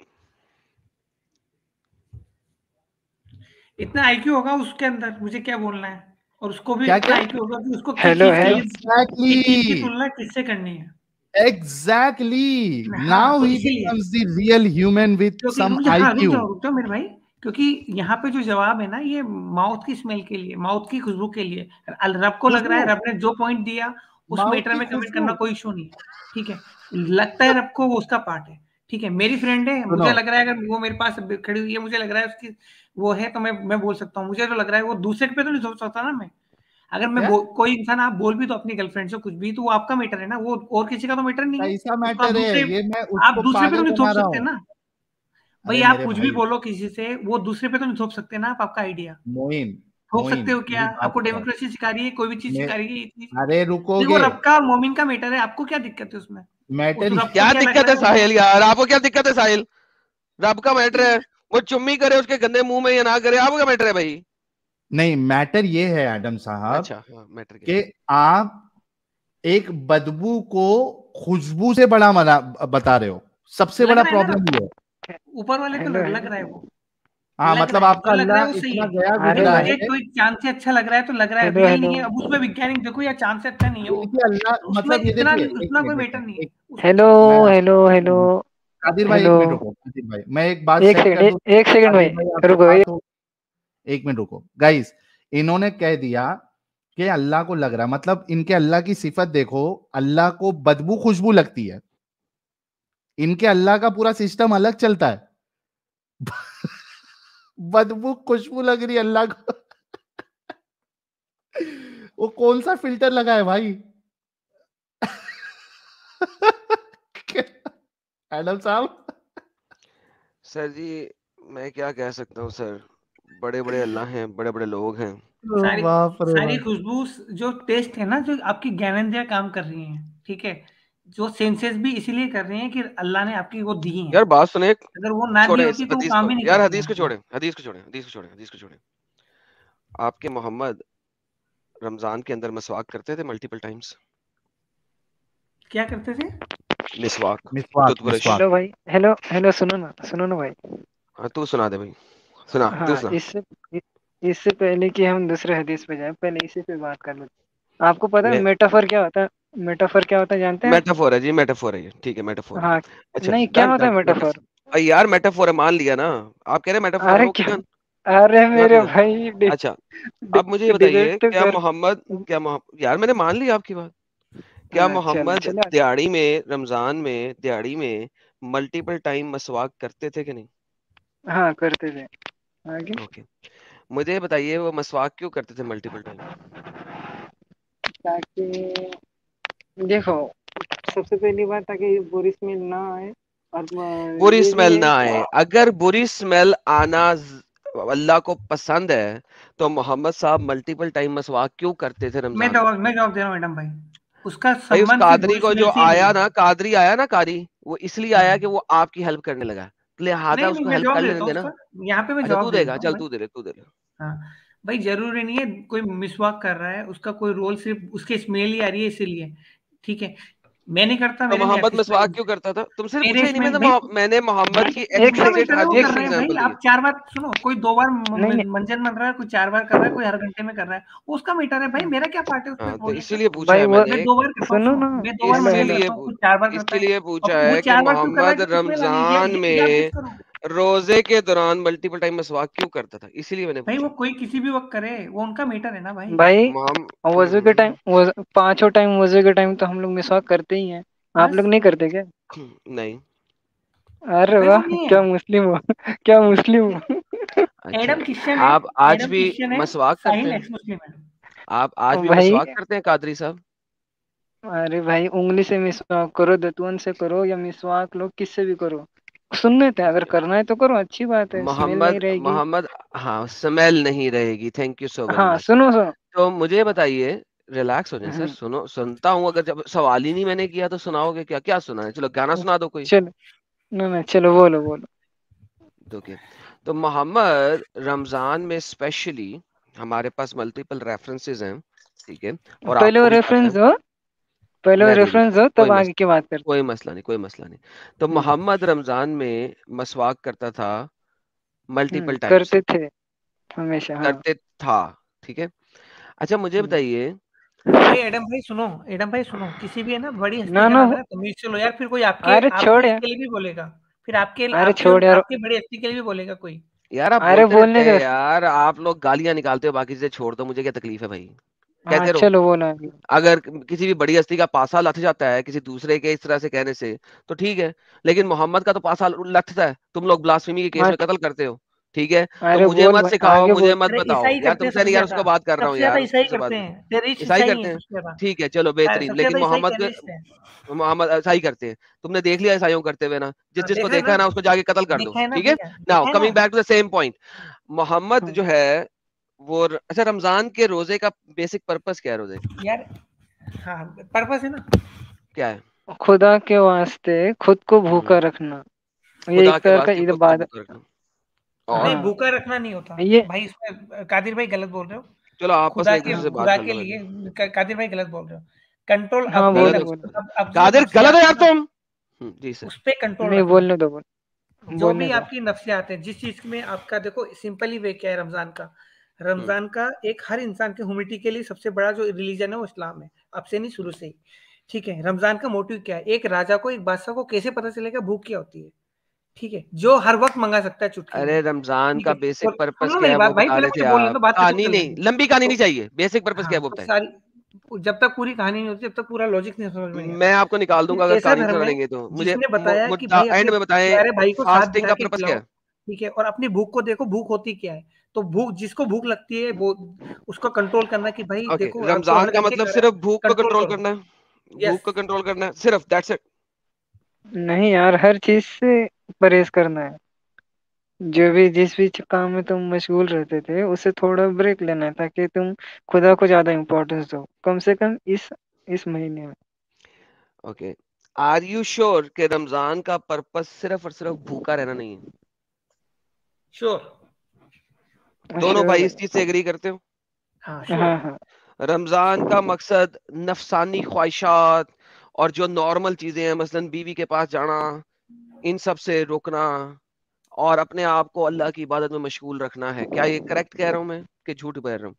Speaker 2: इतना आईक्यू होगा उसके अंदर, मुझे क्या बोलना है? और उसको भी
Speaker 1: क्या
Speaker 2: इतना
Speaker 1: क्या?
Speaker 2: आईक्यू होगा कि उसको किस
Speaker 4: हेलो
Speaker 2: चीज के
Speaker 4: हेलो
Speaker 2: लिए, किस चीज की
Speaker 1: एग्जैक्टली,
Speaker 2: तुलना किससे करनी है।
Speaker 1: एग्जैक्टली,
Speaker 2: हाँ
Speaker 1: नाउ
Speaker 2: तो
Speaker 1: ही
Speaker 2: इसीलिए,
Speaker 1: becomes the real human with
Speaker 2: क्योंकि
Speaker 1: सम
Speaker 2: रुक जाओ, हाँ रुक
Speaker 1: आईक्यू।
Speaker 2: जाओ रुक जाओ मेरे भाई, क्योंकि यहाँ पे जो जवाब है ना ये माउथ की स्मेल के लिए, माउथ की खुशबू के लिए। अल- रब को लग रहा
Speaker 1: खुशबू,
Speaker 2: है, रब ने जो पॉइंट दिया उस
Speaker 1: माउथ
Speaker 2: मैटर
Speaker 1: की
Speaker 2: में कमेंट
Speaker 1: खुशबू,
Speaker 2: करना कोई इशू नहीं है। ठीक है, लगता है रब को वो उसका पार्ट है। ठीक है, मेरी फ्रेंड है,
Speaker 1: सुनो,
Speaker 2: मुझे लग रहा है अगर वो मेरे पास खड़ी हुई है, मुझे लग रहा है उसकी वो है, तो मैं मैं बोल सकता हूँ। मुझे तो लग रहा है वो दूसरे पे तो नहीं सोच सकता ना मैं। अगर मैं
Speaker 1: क्या
Speaker 2: बो, कोई इंसान आप बोल भी तो अपनी गर्लफ्रेंड से कुछ भी, तो वो आपका मैटर है ना, वो और किसी का तो मैटर नहीं है।
Speaker 1: कैसा
Speaker 2: उसको आप
Speaker 1: मैटर है
Speaker 2: दूसरे
Speaker 1: ये, मैं
Speaker 2: आप
Speaker 1: उसको
Speaker 2: दूसरे पे तो
Speaker 1: पागल
Speaker 2: नहीं थोप
Speaker 1: बना रहा
Speaker 2: सकते
Speaker 1: हूँ?
Speaker 2: ना। भाई
Speaker 1: अरे
Speaker 2: आप
Speaker 1: मेरे
Speaker 2: कुछ भी
Speaker 1: भाई,
Speaker 2: बोलो किसी से, वो दूसरे पे तो नहीं थोप सकते ना आप आपका आइडिया।
Speaker 1: मोइन,
Speaker 2: थोप सकते
Speaker 1: मोइन
Speaker 2: हो क्या?
Speaker 1: मेरी बात
Speaker 2: आपको
Speaker 1: सुनो,
Speaker 2: डेमोक्रेसी सिखा रही है, कोई भी चीज
Speaker 1: मैं,
Speaker 2: सिखा रही है ये चीज।
Speaker 1: अरे
Speaker 2: देखो
Speaker 1: रुकोगे,
Speaker 2: रब का और मोमिन का मैटर है, आपको क्या दिक्कत है उसमें? उस
Speaker 1: मैटर,
Speaker 2: रब को
Speaker 3: क्या
Speaker 2: क्या लग
Speaker 3: दिक्कत
Speaker 2: रहा
Speaker 3: है
Speaker 2: है वो?
Speaker 3: साहिल यार, आपको क्या दिक्कत है साहिल? रब का मैटर है, वो चुम्मी करे उसके गंदे मुंह में या ना करे, आपको क्या मैटर है भाई?
Speaker 1: नहीं मैटर ये है एडम साहब
Speaker 3: अच्छा हाँ, मैटर क्या
Speaker 1: कि
Speaker 3: है?
Speaker 1: आप एक बदबू को खुशबू से बड़ा मना बता रहे हो, सबसे
Speaker 2: लग
Speaker 1: बड़ा
Speaker 2: रहा है ना रब
Speaker 1: प्रॉब्लम ये है।
Speaker 2: को, ऊपर वाले को
Speaker 4: हेलो
Speaker 2: लग, लग
Speaker 4: हेलो
Speaker 2: रहा है वो,
Speaker 1: हाँ
Speaker 2: लग
Speaker 1: मतलब
Speaker 2: रहा है,
Speaker 1: आपका
Speaker 2: जो लग रहा है
Speaker 1: अल्लाह
Speaker 2: वो सही
Speaker 1: इतना
Speaker 2: है।
Speaker 1: गया
Speaker 4: अरे
Speaker 1: गुजरा
Speaker 2: देखो
Speaker 4: भाई,
Speaker 1: है,
Speaker 2: एक कोई चांद से अच्छा लग रहा है तो लग रहा है,
Speaker 4: हेलो
Speaker 2: रियल
Speaker 4: हेलो
Speaker 2: नहीं है। अब उसमें वैज्ञानिक देखो या चांद से अच्छा नहीं है वो,
Speaker 1: देखिए अल्लाह,
Speaker 2: उसमें
Speaker 1: मतलब ये
Speaker 2: इतना
Speaker 1: देखिए, एक
Speaker 2: उतना कोई
Speaker 1: मिनट एक
Speaker 2: मैटर नहीं
Speaker 1: मिनट,
Speaker 2: है
Speaker 1: एक,
Speaker 2: उसमें।
Speaker 4: हेलो
Speaker 1: मैं
Speaker 4: हेलो हेलो
Speaker 1: कादिर भाई एक
Speaker 4: हेलो
Speaker 1: मिनट रुको, कादिर भाई मैं एक बात
Speaker 4: एक
Speaker 1: सेट कर
Speaker 4: सेकंड
Speaker 1: दूं,
Speaker 4: एक सेकंड
Speaker 1: कादिर
Speaker 4: भाई,
Speaker 1: भाई आपसे
Speaker 4: रुको
Speaker 1: बात
Speaker 4: ये-
Speaker 1: हो, एक मिनट रुको गाइस, इन्होंने कह दिया कि अल्लाह को लग रहा है, मतलब इनके अल्लाह की सिफत देखो, अल्लाह को बदबू खुशबू लगती है, इनके अल्लाह का पूरा सिस्टम अलग चलता है। बदबू खुशबू लग रही है अल्लाह को। वो कौन सा फिल्टर लगा है भाई? एडम साहब,
Speaker 3: सर जी मैं क्या कह सकता हूँ सर, बड़े बड़े अल्लाह हैं, बड़े बड़े लोग हैं।
Speaker 2: सारी
Speaker 1: बाप रे
Speaker 2: सारी
Speaker 1: बाप,
Speaker 2: खुशबू जो टेस्ट है ना, जो आपकी ज्ञानेंद्रियां काम कर रही हैं, ठीक है, जो सेंसेस भी इसीलिए कर रही हैं कि अल्लाह ने आपकी वो दी हैं।
Speaker 3: यार बात सुने,
Speaker 2: अगर वो ना दी
Speaker 3: छोड़े इस
Speaker 2: होती तो वो
Speaker 3: हदीस
Speaker 2: काम
Speaker 3: को,
Speaker 2: ही नहीं
Speaker 3: यार
Speaker 2: करती
Speaker 3: हदीस को
Speaker 2: आपकी।
Speaker 3: छोड़े, हदीस को छोड़े, हदीस को छोड़े, हदीस को छोड़े। आपके मोहम्मद रमजान के अंदर मसवाक करते थे मल्टीपल टाइम्स?
Speaker 2: क्या करते थे?
Speaker 3: मिसवाक,
Speaker 1: मिसवाक
Speaker 3: टूथब्रश।
Speaker 1: मिसवाक,
Speaker 4: हेलो भाई, हेलो हेलो सुनो ना सुनो ना भाई।
Speaker 3: हाँ तू सुना दे भाई, सुना तू
Speaker 4: हाँ,
Speaker 3: सुना।
Speaker 4: इससे इससे पहले कि हम दूसरे हदीस पे जाएं, पहले इसी पे बात कर लेते। आपको पता है
Speaker 3: मैं
Speaker 4: मेटाफर क्या होता है? मेटाफर क्या होता है जानते हैं आप?
Speaker 3: मेटाफोर है जी, मेटाफोर है ये, ठीक है मेटाफोर है।
Speaker 4: हाँ,
Speaker 3: अच्छा
Speaker 4: नहीं क्या
Speaker 3: डन
Speaker 4: होता है
Speaker 3: डन डन।
Speaker 4: मेटाफर?
Speaker 3: अरे यार मेटाफोर है, मान लिया ना, आप कह रहे मेटाफोर है,
Speaker 4: अरे
Speaker 3: ओके
Speaker 4: क्या,
Speaker 3: डन।
Speaker 4: अरे
Speaker 3: सुना
Speaker 4: मेरे
Speaker 3: तुझे,
Speaker 4: भाई
Speaker 3: अच्छा अब मुझे ये बताइए,
Speaker 4: डिबेट तो
Speaker 3: क्या
Speaker 4: कर।
Speaker 3: मोहम्मद, क्या मोहम्मद, यार मैंने मान ली आपकी बात, क्या
Speaker 4: हाँ, चलो
Speaker 3: मोहम्मद
Speaker 4: चलो
Speaker 3: दिहाड़ी में, रमजान में, दिहाड़ी में मल्टीपल टाइम मसवाक करते थे कि नहीं?
Speaker 4: हाँ करते थे। आगे
Speaker 3: ओके, मुझे बताइए वो मसवाक क्यों करते थे मल्टीपल टाइम?
Speaker 4: ताकि देखो, सबसे पहली बात ताकि बुरी स्मेल ना आए, और अ,
Speaker 3: बुरी
Speaker 4: ये भी
Speaker 3: स्मेल
Speaker 4: है
Speaker 3: ना
Speaker 4: कि
Speaker 3: आए। अगर बुरी स्मेल आना ज- अल्लाह को पसंद है तो मोहम्मद साहब मल्टीपल टाइम मसवाक क्यों करते थे
Speaker 2: मैं
Speaker 3: रमजान में?
Speaker 2: जवाब मैं जवाब दे रहा हूँ मैडम भाई, उसका
Speaker 3: भाई उस
Speaker 2: संबंध सिर्फ
Speaker 3: कादरी
Speaker 2: बुरी
Speaker 3: को जो
Speaker 2: स्मेल से ही नहीं
Speaker 3: आया
Speaker 2: है।
Speaker 3: ना, कादरी आया ना, कारी, वो इसलिए आया
Speaker 2: हम्म।
Speaker 3: कि वो आपकी हेल्प करने लगा, लिहाजा
Speaker 2: नहीं नहीं,
Speaker 3: उसको
Speaker 2: मैं
Speaker 3: हेल्प
Speaker 2: जवाब
Speaker 3: कर
Speaker 2: दे
Speaker 3: लेने
Speaker 2: देता हूँ
Speaker 3: देना।
Speaker 2: उसका, यहाँ पे मैं
Speaker 3: अच्छा
Speaker 2: जवाब
Speaker 3: तू
Speaker 2: दे
Speaker 3: देगा,
Speaker 2: देता हूँ
Speaker 3: चल
Speaker 2: भाई।
Speaker 3: तू दे ले, तू दे ले।
Speaker 2: हाँ भाई, जरूरी नहीं है कोई मिसवाक कर रहा है उसका कोई रोल सिर्फ उसकी स्मेल ही आ रही है इसीलिए, ठीक है। मैं नहीं करता,
Speaker 3: तो
Speaker 2: मेरे नहीं
Speaker 3: मोहम्मद
Speaker 2: आती स्मेल,
Speaker 3: मिसवाक क्यों करता था? तुमसे पूछा
Speaker 2: मेरे
Speaker 3: ही नहीं
Speaker 2: स्मेल
Speaker 3: मैंने।
Speaker 2: भाई।
Speaker 3: मोह- मैंने मोहम्मद
Speaker 2: भाई
Speaker 3: की
Speaker 4: एक
Speaker 2: उनका
Speaker 4: सेकंड,
Speaker 3: एक्सप्लिसिट
Speaker 2: मैटर है, वो
Speaker 4: एक
Speaker 3: हदीस
Speaker 2: कर
Speaker 3: से
Speaker 2: रहे हैं भाई।
Speaker 3: एग्जांपल दी है।
Speaker 2: आप चार बार सुनो, कोई दो बार म-
Speaker 4: नहीं
Speaker 2: म-
Speaker 4: नहीं,
Speaker 2: मंजन बन रहा है, कोई चार बार कर रहा है, कोई हर घंटे में कर रहा है, वो उसका मैटर है भाई। मेरा क्या पार्ट है उसमें
Speaker 3: हाँ तो
Speaker 2: बोलने का?
Speaker 3: इसीलिए पूछा
Speaker 4: भाई
Speaker 3: है
Speaker 4: वो
Speaker 3: मैंने,
Speaker 2: मैं दो बार करता हूँ,
Speaker 4: सुनो
Speaker 2: सुनो,
Speaker 4: ना,
Speaker 2: मैं दो बार
Speaker 4: हेलो
Speaker 2: मंजन
Speaker 4: हेलो,
Speaker 3: इसीलिए
Speaker 2: करता हूँ,
Speaker 3: पू-
Speaker 2: कोई चार बार करता है।
Speaker 3: इसीलिए
Speaker 2: और
Speaker 3: पूछा
Speaker 2: वो
Speaker 3: है कि
Speaker 2: चार बार क्यों कर रहा है
Speaker 3: मोहम्मद
Speaker 2: कि स्मेल आ रही है, ये
Speaker 3: रमजान
Speaker 2: ये चीज आप
Speaker 3: में
Speaker 2: गेस करो।
Speaker 3: रोजे के दौरान मल्टीपल टाइम मसवाक क्यों करता था, इसीलिए मैंने
Speaker 2: भाई वो
Speaker 3: पूछा।
Speaker 2: कोई किसी भी वक्त करे, वो उनका मैटर है ना भाई।
Speaker 4: भाई
Speaker 3: मोहम्मद
Speaker 4: वजू के टाइम,
Speaker 3: हम्म,
Speaker 4: वज, पांचों टाइम वजू के टाइम तो हम लोग मिसवाक करते ही हैं। आप
Speaker 2: बस
Speaker 4: लोग नहीं करते क्या?
Speaker 3: नहीं।
Speaker 4: अरे
Speaker 2: भाई, वो
Speaker 4: वाह,
Speaker 2: नहीं है।
Speaker 4: क्या मुस्लिम हो क्या मुस्लिम हो
Speaker 3: अच्छा,
Speaker 2: एडम क्रिश्चियन है,
Speaker 3: आप आज
Speaker 2: एडम
Speaker 3: भी
Speaker 2: क्रिश्चियन है,
Speaker 3: मसवाक करते
Speaker 2: साहिल
Speaker 3: हैं?
Speaker 2: एक्स मुस्लिम है।
Speaker 3: आप आज भी
Speaker 4: भाई
Speaker 3: मसवाक करते हैं कादरी साहब?
Speaker 4: अरे भाई, उंगली से मिसवाक करो, दतवन से करो, या मिसवाक लो किससे भी करो, सुनने थे, अगर करना है तो करो, अच्छी बात है, स्मेल नहीं
Speaker 3: मोहम्मद
Speaker 4: रहेगी।
Speaker 3: मोहम्मद हाँ, स्मेल नहीं रहेगी। थैंक यू सो वेरी
Speaker 4: हाँ
Speaker 3: मच।
Speaker 4: सुनो सुनो,
Speaker 3: तो मुझे बताइए, रिलैक्स हो जाए सर,
Speaker 4: हम्म,
Speaker 3: सुनो, सुनता हूँ। अगर जब सवाल ही नहीं मैंने किया तो सुनाओगे क्या? क्या सुना है? चलो गाना सुना दो कोई।
Speaker 4: चलो, ना ना, चलो बोलो बोलो।
Speaker 3: ओके, तो मोहम्मद रमजान में स्पेशली, हमारे पास मल्टीपल रेफरेंसेस हैं, ठीक है, और
Speaker 4: पहले वो
Speaker 3: आपको भी पता
Speaker 4: रेफरेंस
Speaker 3: है।
Speaker 4: दो, पहले वो
Speaker 3: मैं दे
Speaker 4: रेफरेंस
Speaker 3: देता हूँ,
Speaker 4: दो,
Speaker 3: कोई
Speaker 4: तब
Speaker 3: मस
Speaker 4: आगे की बात करते
Speaker 3: कोई मसला नहीं, कोई मसला नहीं। तो
Speaker 4: हैं। हम्म
Speaker 3: मोहम्मद रमजान में मसवाक करता था
Speaker 4: हम्म,
Speaker 3: मल्टीपल टाइम्स,
Speaker 4: करते थे हमेशा, हाँ।
Speaker 3: करते था, ठीक है। अच्छा मुझे
Speaker 4: हम्म,
Speaker 3: बताइए,
Speaker 2: भाई एडम भाई सुनो, एडम भाई सुनो, किसी भी है ना बड़ी हस्ती
Speaker 4: ना
Speaker 2: का
Speaker 4: ना,
Speaker 2: नाम है ना, तमीज से लो यार, फिर कोई आपके
Speaker 4: अरे
Speaker 2: आपके
Speaker 4: छोड़ यार,
Speaker 2: इसके लिए भी बोलेगा, फिर आपके
Speaker 4: अरे
Speaker 2: आपके
Speaker 4: छोड़ यार,
Speaker 2: आपके बड़ी हस्ती के लिए भी बोलेगा कोई।
Speaker 3: यार आप
Speaker 4: अरे
Speaker 3: बोलते रहते
Speaker 4: बोलने
Speaker 3: हैं
Speaker 4: दो।
Speaker 3: यार, आप लोग गालियां निकालते हो, बाकी से छोड़ दो, मुझे क्या तकलीफ है भाई,
Speaker 4: हाँ
Speaker 3: कहते रहो।
Speaker 4: चलो बोलो आगे।
Speaker 3: अगर किसी भी बड़ी हस्ती का पासा लथ जाता है किसी दूसरे के इस तरह से कहने से तो ठीक है, लेकिन मोहम्मद का तो पासा लथता है, तुम लोग ब्लास्फेमी के केस
Speaker 4: हाँ
Speaker 3: में
Speaker 4: ठ-
Speaker 3: कत्ल करते हो, ठीक है। तो
Speaker 4: अरे
Speaker 3: मुझे
Speaker 4: बोल
Speaker 3: मत
Speaker 4: भाई,
Speaker 3: सिखाओ,
Speaker 4: आगे
Speaker 3: मुझे
Speaker 4: बोल।
Speaker 3: मत
Speaker 2: अरे
Speaker 3: बताओ
Speaker 2: ईसाई
Speaker 3: यार,
Speaker 2: करते हैं
Speaker 3: तुमसे
Speaker 2: सबसे
Speaker 3: नहीं यार, उसको
Speaker 2: ज्यादा,
Speaker 3: बात कर रहा हूँ
Speaker 2: सबसे
Speaker 3: यार,
Speaker 2: ज्यादा ईसाई
Speaker 3: उससे बात
Speaker 2: करते
Speaker 3: कर।
Speaker 2: हैं, टेररिस्ट
Speaker 3: ईसाई
Speaker 2: ईसाई
Speaker 3: करते
Speaker 2: है
Speaker 3: हैं,
Speaker 2: सबसे ज्यादा।
Speaker 3: ठीक है, चलो
Speaker 2: हाँ,
Speaker 3: बेहतरीन,
Speaker 2: सबसे
Speaker 3: लेकिन
Speaker 2: ज्यादा ईसाई
Speaker 3: मोहम्मद
Speaker 2: टेररिस्ट है।
Speaker 3: मोहम्मद ईसाई करते हैं, तुमने देख लिया ईसाइयों करते हुए ना, जिस
Speaker 2: हाँ,
Speaker 3: जिसको
Speaker 2: देखा है
Speaker 3: देखा
Speaker 2: ना,
Speaker 3: है ना उसको जाके कत्ल कर दो,
Speaker 2: देखा है ना
Speaker 3: ठीक है।
Speaker 2: भैया,
Speaker 3: नाउ
Speaker 2: देखा है ना।
Speaker 3: Coming back to the same point, Mohammad
Speaker 4: हाँ,
Speaker 3: जो है वो र- अच्छा, रमजान के रोजे का बेसिक पर्पस क्या है, रोजे का
Speaker 2: यार हाँ, पर्पस है ना।
Speaker 3: क्या है?
Speaker 4: खुदा के वास्ते खुद को
Speaker 3: हम्म,
Speaker 4: भूखा रखना, ये
Speaker 3: खुदा
Speaker 4: एक
Speaker 3: के
Speaker 4: तरह का
Speaker 3: वास्ते खुद को
Speaker 4: इबादत।
Speaker 3: भूखा रखना, और
Speaker 2: नहीं,
Speaker 4: हाँ
Speaker 2: भूखा रखना नहीं होता
Speaker 4: ये,
Speaker 2: भाई, इसमें कादिर भाई गलत बोल रहे हो।
Speaker 3: चलो आपस
Speaker 2: खुदा
Speaker 3: में एक
Speaker 2: के
Speaker 3: दूसरे से
Speaker 4: हाँ
Speaker 3: बात
Speaker 2: खुदा
Speaker 3: कर
Speaker 2: के
Speaker 3: लो फिर।
Speaker 2: लिए क- कादिर भाई गलत बोल रहे हो। कंट्रोल
Speaker 4: हाँ
Speaker 2: अपने
Speaker 3: गलत
Speaker 4: बोलो
Speaker 3: है
Speaker 2: नफ्स,
Speaker 4: बोलो,
Speaker 3: उसको,
Speaker 2: अब अफजल
Speaker 3: कादिर गलत
Speaker 2: नफ्सियात
Speaker 3: हो
Speaker 2: है
Speaker 3: यार
Speaker 2: ना,
Speaker 3: तुम। हम्म, जी सर।
Speaker 2: उस पे कंट्रोल
Speaker 4: नहीं
Speaker 2: रखना।
Speaker 4: बोलने दो, बोल
Speaker 2: जो
Speaker 4: बोलने
Speaker 2: भी
Speaker 4: दो।
Speaker 2: आपकी नफ्सियात है, जिस चीज में आपका, देखो सिंपल ही वे क्या है रमजान का।
Speaker 3: हम्म,
Speaker 2: रमजान का एक हर इंसान के ह्यूमिटी के लिए सबसे बड़ा जो रिलीजन है वो इस्लाम है, अब से नहीं, शुरू से ही। ठीक है, रमजान का मोटिव क्या है? एक राजा को, एक बादशाह को कैसे पता चलेगा भूख क्या होती है? ठीक है, जो हर वक्त मंगा सकता है चुटकी में।
Speaker 3: अरे रमजान
Speaker 2: ठीक
Speaker 3: का
Speaker 2: है,
Speaker 3: बेसिक
Speaker 2: और सुन
Speaker 3: पर्पस
Speaker 2: लो
Speaker 3: क्या
Speaker 2: मेरी
Speaker 3: है
Speaker 2: बात
Speaker 3: वो
Speaker 2: भाई,
Speaker 3: बता
Speaker 2: पहले
Speaker 3: रहे थे
Speaker 2: मुझे बोलने
Speaker 3: आप,
Speaker 2: दो, बात खत्म
Speaker 3: कहानी
Speaker 2: कर
Speaker 3: नहीं,
Speaker 2: लेंगे।
Speaker 3: लंबी कहानी नहीं
Speaker 2: तो
Speaker 3: चाहिए, बेसिक पर्पस क्या
Speaker 2: हाँ,
Speaker 3: है वो
Speaker 2: तो
Speaker 3: बताएं।
Speaker 2: सारी, जब तक पूरी कहानी नहीं होती, जब तक पूरा लॉजिक नहीं समझ में नहीं
Speaker 3: मैं
Speaker 2: आता।
Speaker 3: आपको निकाल दूंगा अगर
Speaker 2: एक ऐसा
Speaker 3: कहानी
Speaker 2: धर्म
Speaker 3: सुना
Speaker 2: है
Speaker 3: लेंगे तो। मुझे
Speaker 2: जिसने
Speaker 3: मु-
Speaker 2: बताया कि
Speaker 3: मुद्दा
Speaker 2: भाई
Speaker 3: एंड
Speaker 2: अपने
Speaker 3: में बताएं,
Speaker 2: प्यारे भाई को साथ
Speaker 3: फास्टिंग
Speaker 2: बिठा
Speaker 3: का
Speaker 2: के
Speaker 3: पर्पस क्या
Speaker 2: खिलाओ।
Speaker 3: है?
Speaker 2: ठीक है, और अपनी भूख को देखो, भूख होती क्या है। तो भूख, जिसको भूख लगती है वो, उसको कंट्रोल करना, कि भाई
Speaker 3: ओके,
Speaker 2: देखो अब तो
Speaker 3: रमजान
Speaker 2: हर
Speaker 3: का
Speaker 2: घंटे
Speaker 3: मतलब
Speaker 2: खा रहा है,
Speaker 3: सिर्फ भूख को
Speaker 2: कंट्रोल
Speaker 3: कंट्रोल
Speaker 2: करो।
Speaker 3: करना है,
Speaker 2: यस।
Speaker 3: भूख को कंट्रोल करना है सिर्फ, दैट्स इट।
Speaker 4: नहीं यार, हर चीज से परहेज करना है, जो भी जिस भी काम में तुम मशगूल रहते थे उससे थोड़ा ब्रेक लेना है, ताकि तुम खुदा को ज्यादा इम्पोर्टेंस दो, कम से कम इस इस महीने में।
Speaker 3: ओके, आर यू श्योर कि रमजान का पर्पस सिर्फ और सिर्फ भूखा रहना नहीं है?
Speaker 2: श्योर।
Speaker 3: दोनों
Speaker 4: श्योर
Speaker 3: भाई इस
Speaker 4: भाई।
Speaker 3: चीज से एग्री करते हो?
Speaker 2: हाँ श्योर।
Speaker 4: हाँ हाँ,
Speaker 3: रमजान का मकसद नफसानी ख्वाहिशात और जो नॉर्मल चीजें हैं, मसलन बीवी के पास जाना, इन सब से रोकना, और अपने आप को अल्लाह की इबादत में मशगूल रखना है। क्या ये करेक्ट कह रहा हूँ मैं कि झूठ कह रहा हूँ?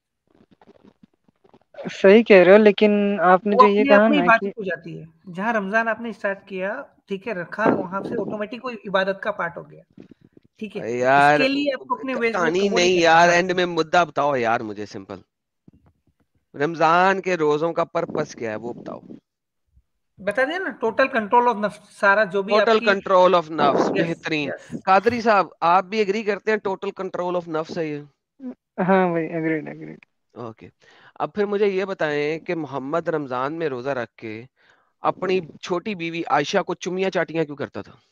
Speaker 4: सही कह रहे हो, लेकिन आपने
Speaker 2: वो
Speaker 4: जो ये
Speaker 2: अपनी
Speaker 4: कहा
Speaker 2: अपनी
Speaker 4: ना
Speaker 2: इबादत
Speaker 4: कि,
Speaker 2: हो जाती है, जहाँ रमजान आपने स्टार्ट किया, ठीक है, रखा, वहां से ऑटोमेटिक वो इबादत का पार्ट हो गया। ठीक है,
Speaker 3: यार
Speaker 2: इसके लिए आपको अपने वेज वो
Speaker 3: कहानी
Speaker 2: वो नहीं
Speaker 3: नहीं
Speaker 2: करना
Speaker 3: यार,
Speaker 2: हाँ।
Speaker 3: एंड में मुद्दा बताओ यार मुझे, सिंपल। रमजान के रोजों का पर्पस क्या है वो बताओ।
Speaker 2: बता दिया ना, टोटल कंट्रोल ऑफ नफ्स, सारा जो भी
Speaker 3: टोटल
Speaker 2: आपकी
Speaker 3: कंट्रोल ऑफ नफ्स,
Speaker 2: यस
Speaker 3: बेहतरीन।
Speaker 2: यस।
Speaker 3: कादरी साहब आप भी एग्री करते हैं टोटल कंट्रोल ऑफ नफ्स है ये?
Speaker 4: हाँ भाई, एग्रीड एग्रीड।
Speaker 3: ओके। अब फिर मुझे ये बताएं कि मोहम्मद रमजान में रोजा रख के अपनी छोटी बीवी आयशा को चुम्मियां चाटियां क्यों करता था?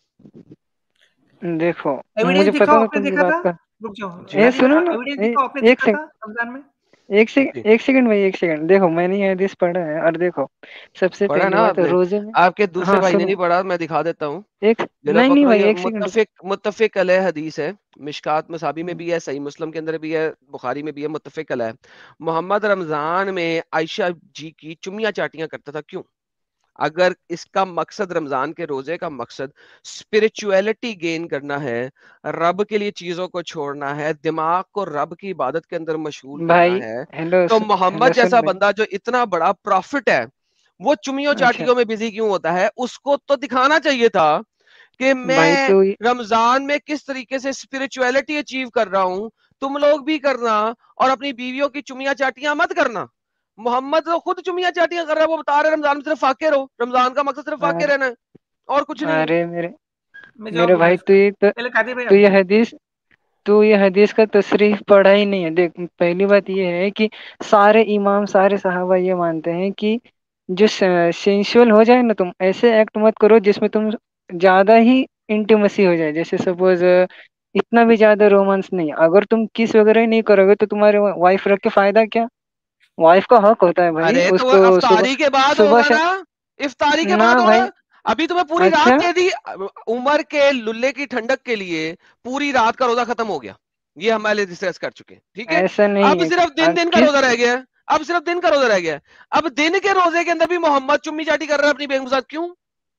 Speaker 4: देखो
Speaker 2: एविडेंस
Speaker 4: मुझे पता
Speaker 2: दिखाओ
Speaker 4: था
Speaker 2: आपने
Speaker 4: तुम ये
Speaker 2: देखा
Speaker 4: बात
Speaker 2: था।
Speaker 4: कर।
Speaker 2: रुक जाओ
Speaker 3: जी
Speaker 4: ए
Speaker 2: कादिर
Speaker 4: सुनो
Speaker 2: भाई,
Speaker 4: ना,
Speaker 2: एविडेंस
Speaker 4: ए,
Speaker 2: दिखाओ आपने
Speaker 4: एक
Speaker 2: देखा
Speaker 4: सेकंड,
Speaker 2: था रमजान में।
Speaker 4: एक सेकंड,
Speaker 3: जी
Speaker 4: एक सेकंड भाई, एक सेकंड। देखो मैंने ये हदीस पढ़ा है, और देखो सबसे
Speaker 3: पढ़ा
Speaker 4: पहली
Speaker 3: ना
Speaker 4: बात
Speaker 3: आपने?
Speaker 4: रोजे में।
Speaker 3: आपके दूसरे
Speaker 4: हाँ
Speaker 3: भाई ने
Speaker 4: सुनो,
Speaker 3: नहीं पढ़ा, मैं दिखा देता हूँ।
Speaker 4: एक,
Speaker 3: ये लो
Speaker 4: नहीं नहीं
Speaker 3: पकड़ो,
Speaker 4: भाई,
Speaker 3: ये
Speaker 4: एक सेकंड।
Speaker 3: मुत्तफिक मुत्तफिक अलैह हदीस है। मिशकात मसाबी में
Speaker 2: हम्म,
Speaker 3: भी है, सही मुस्लिम के अंदर भी है, बुखारी में भी है, मुत्तफिक अलैह। मोहम्मद रमजान में आयशा जी की चुम्मियां चाटियां करता था, क्यों? अगर इसका मकसद, रमजान के रोजे का मकसद स्पिरिचुअलिटी गेन करना है, रब के लिए चीजों को छोड़ना है, दिमाग को रब की इबादत के अंदर मशगूल करना
Speaker 4: भाई
Speaker 3: है,
Speaker 4: हेलो,
Speaker 3: तो
Speaker 4: हेलो
Speaker 3: मोहम्मद
Speaker 4: सुन
Speaker 3: जैसा
Speaker 4: भाई।
Speaker 3: बंदा जो इतना बड़ा प्रॉफिट है, वो चुमियों
Speaker 4: अच्छा
Speaker 3: चाटियों में बिजी क्यों होता है? उसको तो दिखाना चाहिए था कि
Speaker 4: भाई,
Speaker 3: मैं
Speaker 4: तो
Speaker 3: रमजान में किस तरीके से स्पिरिचुअलिटी अचीव कर रहा हूं, तुम लोग भी करना, और अपनी बीवियों की चुमियां चाटियां मत करना। मोहम्मद तो खुद चुमियां चाटियां कर रहा है, वो बता रहे हैं रमजान में सिर्फ फाके रहो, रमजान का मकसद सिर्फ फाके
Speaker 4: अरे,
Speaker 3: रहना है और कुछ नहीं है।
Speaker 4: अरे मेरे
Speaker 2: मैं जवाब
Speaker 4: मेरे
Speaker 2: दूंगा
Speaker 4: भाई,
Speaker 2: इसका।
Speaker 4: तू ये तो,
Speaker 2: पहले कादिर भाई
Speaker 4: तू
Speaker 2: आप
Speaker 4: ये
Speaker 2: बोलो।
Speaker 4: हदीस तू ये हदीस का तशरीफ पढ़ा ही नहीं है। देख, पहली बात ये है कि सारे इमाम, सारे सहाबा ये मानते हैं कि जो सेंसुअल हो जाए ना, तुम ऐसे एक्ट मत करो जिसमें तुम ज्यादा ही इंटीमेसी हो जाए। जैसे सपोज इतना भी ज्यादा रोमांस नहीं। अगर तुम किस वगैरह नहीं करोगे तो तुम्हारे वाइफ रख के फायदा क्या? वाइफ का हक होता है भाई
Speaker 3: अरे तो वो
Speaker 4: उसको सुबह,
Speaker 3: अफ्तारी के बाद
Speaker 4: सुबह
Speaker 3: होगा
Speaker 4: शा...
Speaker 3: ना, इफ्तारी के
Speaker 4: ना
Speaker 3: बाद होगा।
Speaker 4: भाई।
Speaker 3: अभी तुम्हें पूरी रात
Speaker 4: अच्छा,
Speaker 3: दे दी, उमर के लुल्ले की ठंडक के लिए पूरी रात का रोजा खत्म हो गया, ये हमारे डिस्कस कर चुके हैं, ठीक है?
Speaker 4: ऐसा नहीं
Speaker 3: अब
Speaker 4: है।
Speaker 3: सिर्फ
Speaker 4: आ,
Speaker 3: दिन दिन का
Speaker 4: किस
Speaker 3: रोजा रह गया है, अब सिर्फ दिन का रोजा रह गया है। अब दिन के रोजे के अंदर भी मोहम्मद चुम्मी चाटी कर रहा है अपनी बेगम के साथ, क्यों?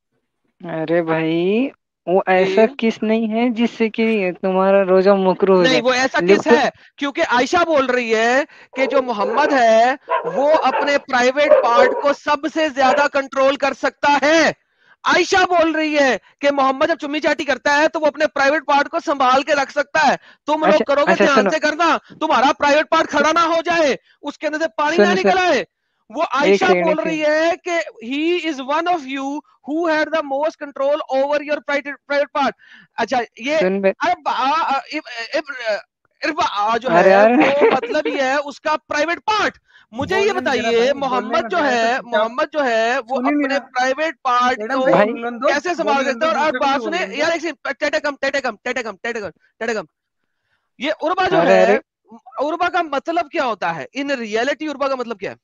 Speaker 4: अरे भाई, वो ऐसा
Speaker 3: जी
Speaker 4: किस नहीं है जिससे कि तुम्हारा रोजा मुकरू हो
Speaker 3: नहीं,
Speaker 4: जाए।
Speaker 3: वो ऐसा किस
Speaker 4: लिप्त,
Speaker 3: है? क्योंकि आयशा बोल रही है कि जो मोहम्मद है वो अपने प्राइवेट पार्ट को सबसे ज्यादा कंट्रोल कर सकता है। आयशा बोल रही है कि मोहम्मद जब चुम्मी चाटी करता है तो वो अपने प्राइवेट पार्ट को संभाल के रख सकता है। तुम लोग
Speaker 4: अच्छा
Speaker 3: करोगे,
Speaker 4: अच्छा,
Speaker 3: ध्यान
Speaker 4: सुनो,
Speaker 3: से करना, तुम्हारा प्राइवेट पार्ट
Speaker 4: सु,
Speaker 3: खड़ा ना हो जाए, उसके अंदर से पानी ना
Speaker 4: सुनो
Speaker 3: निकल
Speaker 4: सुनो,
Speaker 3: आए। वो
Speaker 4: एक
Speaker 3: आयशा
Speaker 4: सेकंड,
Speaker 3: बोल
Speaker 4: एक
Speaker 3: रही
Speaker 4: सेकंड,
Speaker 3: है कि he is one of you who had the most control over your private part. अच्छा, ये
Speaker 4: सुन बे।
Speaker 3: अरे बा- इब- इब- इरफा जो
Speaker 4: अरे
Speaker 3: है
Speaker 4: यार
Speaker 3: वो मतलब ही है उसका प्राइवेट पार्ट। मुझे ये
Speaker 2: बोलने में जरा
Speaker 3: बताइए,
Speaker 2: भाई, बोलने
Speaker 3: मोहम्मद
Speaker 2: में
Speaker 3: जो
Speaker 2: जरा, तो
Speaker 3: है,
Speaker 2: चुपचाप
Speaker 3: मोहम्मद जो है वो
Speaker 2: सुनिए नहीं
Speaker 3: अपने
Speaker 2: रहा।
Speaker 3: प्राइवेट पार्ट
Speaker 2: एडम
Speaker 3: को
Speaker 2: भाई
Speaker 4: भाई,
Speaker 2: बोलन दो,
Speaker 3: कैसे संभाल
Speaker 2: बोलन
Speaker 3: सकता
Speaker 2: दो,
Speaker 3: है? और आप
Speaker 2: दूसरे को भी
Speaker 3: बात सुने
Speaker 2: बोलन दो।
Speaker 3: यार, एक सेकंड, टेटेकम टेटेकम टेटेकम टेटेकम टेटेकम। ये उर्बा जो
Speaker 4: अरे
Speaker 3: है,
Speaker 4: अरे,
Speaker 3: उर्बा का मतलब क्या होता है इन रियलिटी? उर्बा का मतलब क्या है?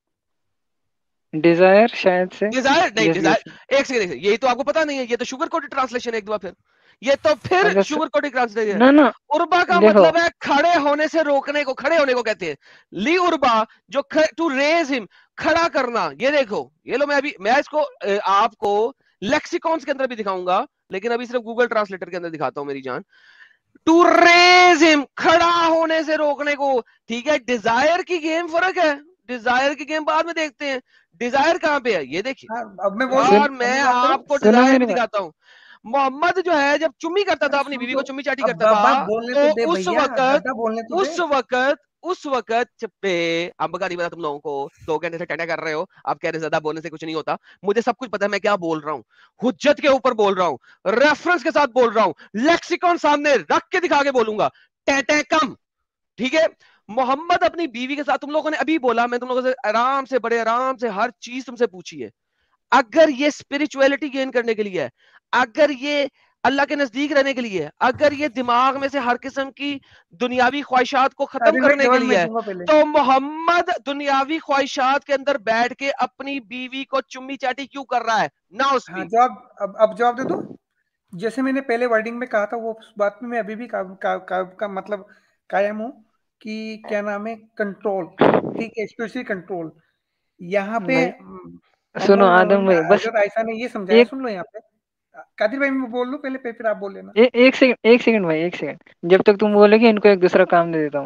Speaker 4: डिजायर शायद से।
Speaker 3: डिजायर नहीं,
Speaker 4: गेस गेस।
Speaker 3: डिजायर एक सेकंड, यही तो आपको पता नहीं है, ये तो शुगर कोटेड ट्रांसलेशन है एक दो बार फिर, ये तो फिर
Speaker 4: अच्छा सु,
Speaker 3: शुगर कोटेड ट्रांसलेशन है।
Speaker 4: ना ना,
Speaker 3: उर्बा का
Speaker 4: देखो,
Speaker 3: मतलब है खड़े होने से रोकने को, खड़े होने को कहते हैं। ली उर्बा जो टू रेज हिम, खड़ा करना। ये देखो, ये लो, मैं अभी मैं इसको अ, आपको लेक्सिकॉन्स के अंदर भी दिखाऊंगा, लेकिन अभी सिर्फ गूगल ट्रांसलेटर के अंदर दिखाता हूं मेरी जान। टू रेज हिम, खड़ा होने से रोकने को, ठीक है? डिजायर की गेम फर्क है, डिजायर की गेम बाद में देखते हैं। डिजायर कहां पे है ये देखिए,
Speaker 2: हाँ, अब मैं बोल दूं,
Speaker 4: सुन,
Speaker 3: और
Speaker 2: अब
Speaker 3: मैं
Speaker 2: मैं बात करूं।
Speaker 3: आपको
Speaker 4: सुनो
Speaker 3: डिजायर भी
Speaker 4: मेरी बात।
Speaker 3: दिखाता हूं। मोहम्मद जो है जब चुम्मी करता था
Speaker 2: अरे
Speaker 3: अपनी
Speaker 2: सुन
Speaker 3: बीवी
Speaker 2: तो,
Speaker 3: को, चुम्मी चाटी
Speaker 2: अब
Speaker 3: करता
Speaker 2: बाबा
Speaker 3: था,
Speaker 2: बोलने तो दे
Speaker 3: तो उस
Speaker 2: भैया,
Speaker 3: वक्त,
Speaker 2: गद्दा बोलने तो दे।
Speaker 3: उस वक्त उस वक्त चुप्पे, अब का नहीं पता तुम लोगों को, दो घंटे से टैटा कर रहे हो, आप कह रहे ज्यादा बोलने से कुछ नहीं होता। मुझे सब कुछ पता है मैं क्या बोल रहा हूँ, हुज्जत के ऊपर बोल रहा हूँ, रेफरेंस के साथ बोल रहा हूँ, लेक्सिकॉन सामने रख के दिखा के बोलूंगा। टैटे कम, ठीक है? मोहम्मद अपनी बीवी के साथ, तुम लोगों ने अभी बोला, मैं तुम लोगों से आराम से, बड़े आराम से हर चीज तुमसे पूछी है। अगर ये स्पिरिचुअलिटी गेन करने के लिए है, अगर ये अल्लाह के नजदीक रहने के लिए है, अगर ये दिमाग में से हर किस्म की दुनियावी ख्वाहिशात को खत्म
Speaker 2: कादिर भाई
Speaker 3: करने के
Speaker 2: जवाब
Speaker 3: लिए
Speaker 2: मैं
Speaker 3: है,
Speaker 2: दूंगा पहले।
Speaker 3: तो मोहम्मद दुनियावी ख्वाहिशात के अंदर बैठ के अपनी बीवी को चुम्मी चाटी क्यों कर रहा है? नाउ
Speaker 2: हाँ
Speaker 3: स्पीक।
Speaker 2: जवाब, अब अब जवाब दे दो। जैसे मैंने पहले वर्डिंग में कहा था, वो उस बात में मैं अभी भी का, का, का, का मतलब कायम हूँ कि क्या नाम है, कंट्रोल। ठीक है, स्पेशली कंट्रोल। यहाँ पे
Speaker 4: भाई
Speaker 2: हम्म,
Speaker 4: सुनो
Speaker 2: अम्मुल
Speaker 4: आदम
Speaker 2: मोमिनीन
Speaker 4: भाई, बस
Speaker 2: हजरत आयशा ने ये समझाया,
Speaker 4: एक,
Speaker 2: सुन लो यहाँ पे। कादिर भाई मैं बोल लूं पहले, फिर फिर आप बोल लेना।
Speaker 4: ए, एक सेकंड, एक सेकंड भाई, एक सेकंड। जब तक तुम बोलोगे इनको एक दूसरा काम दे देता हूँ मैं।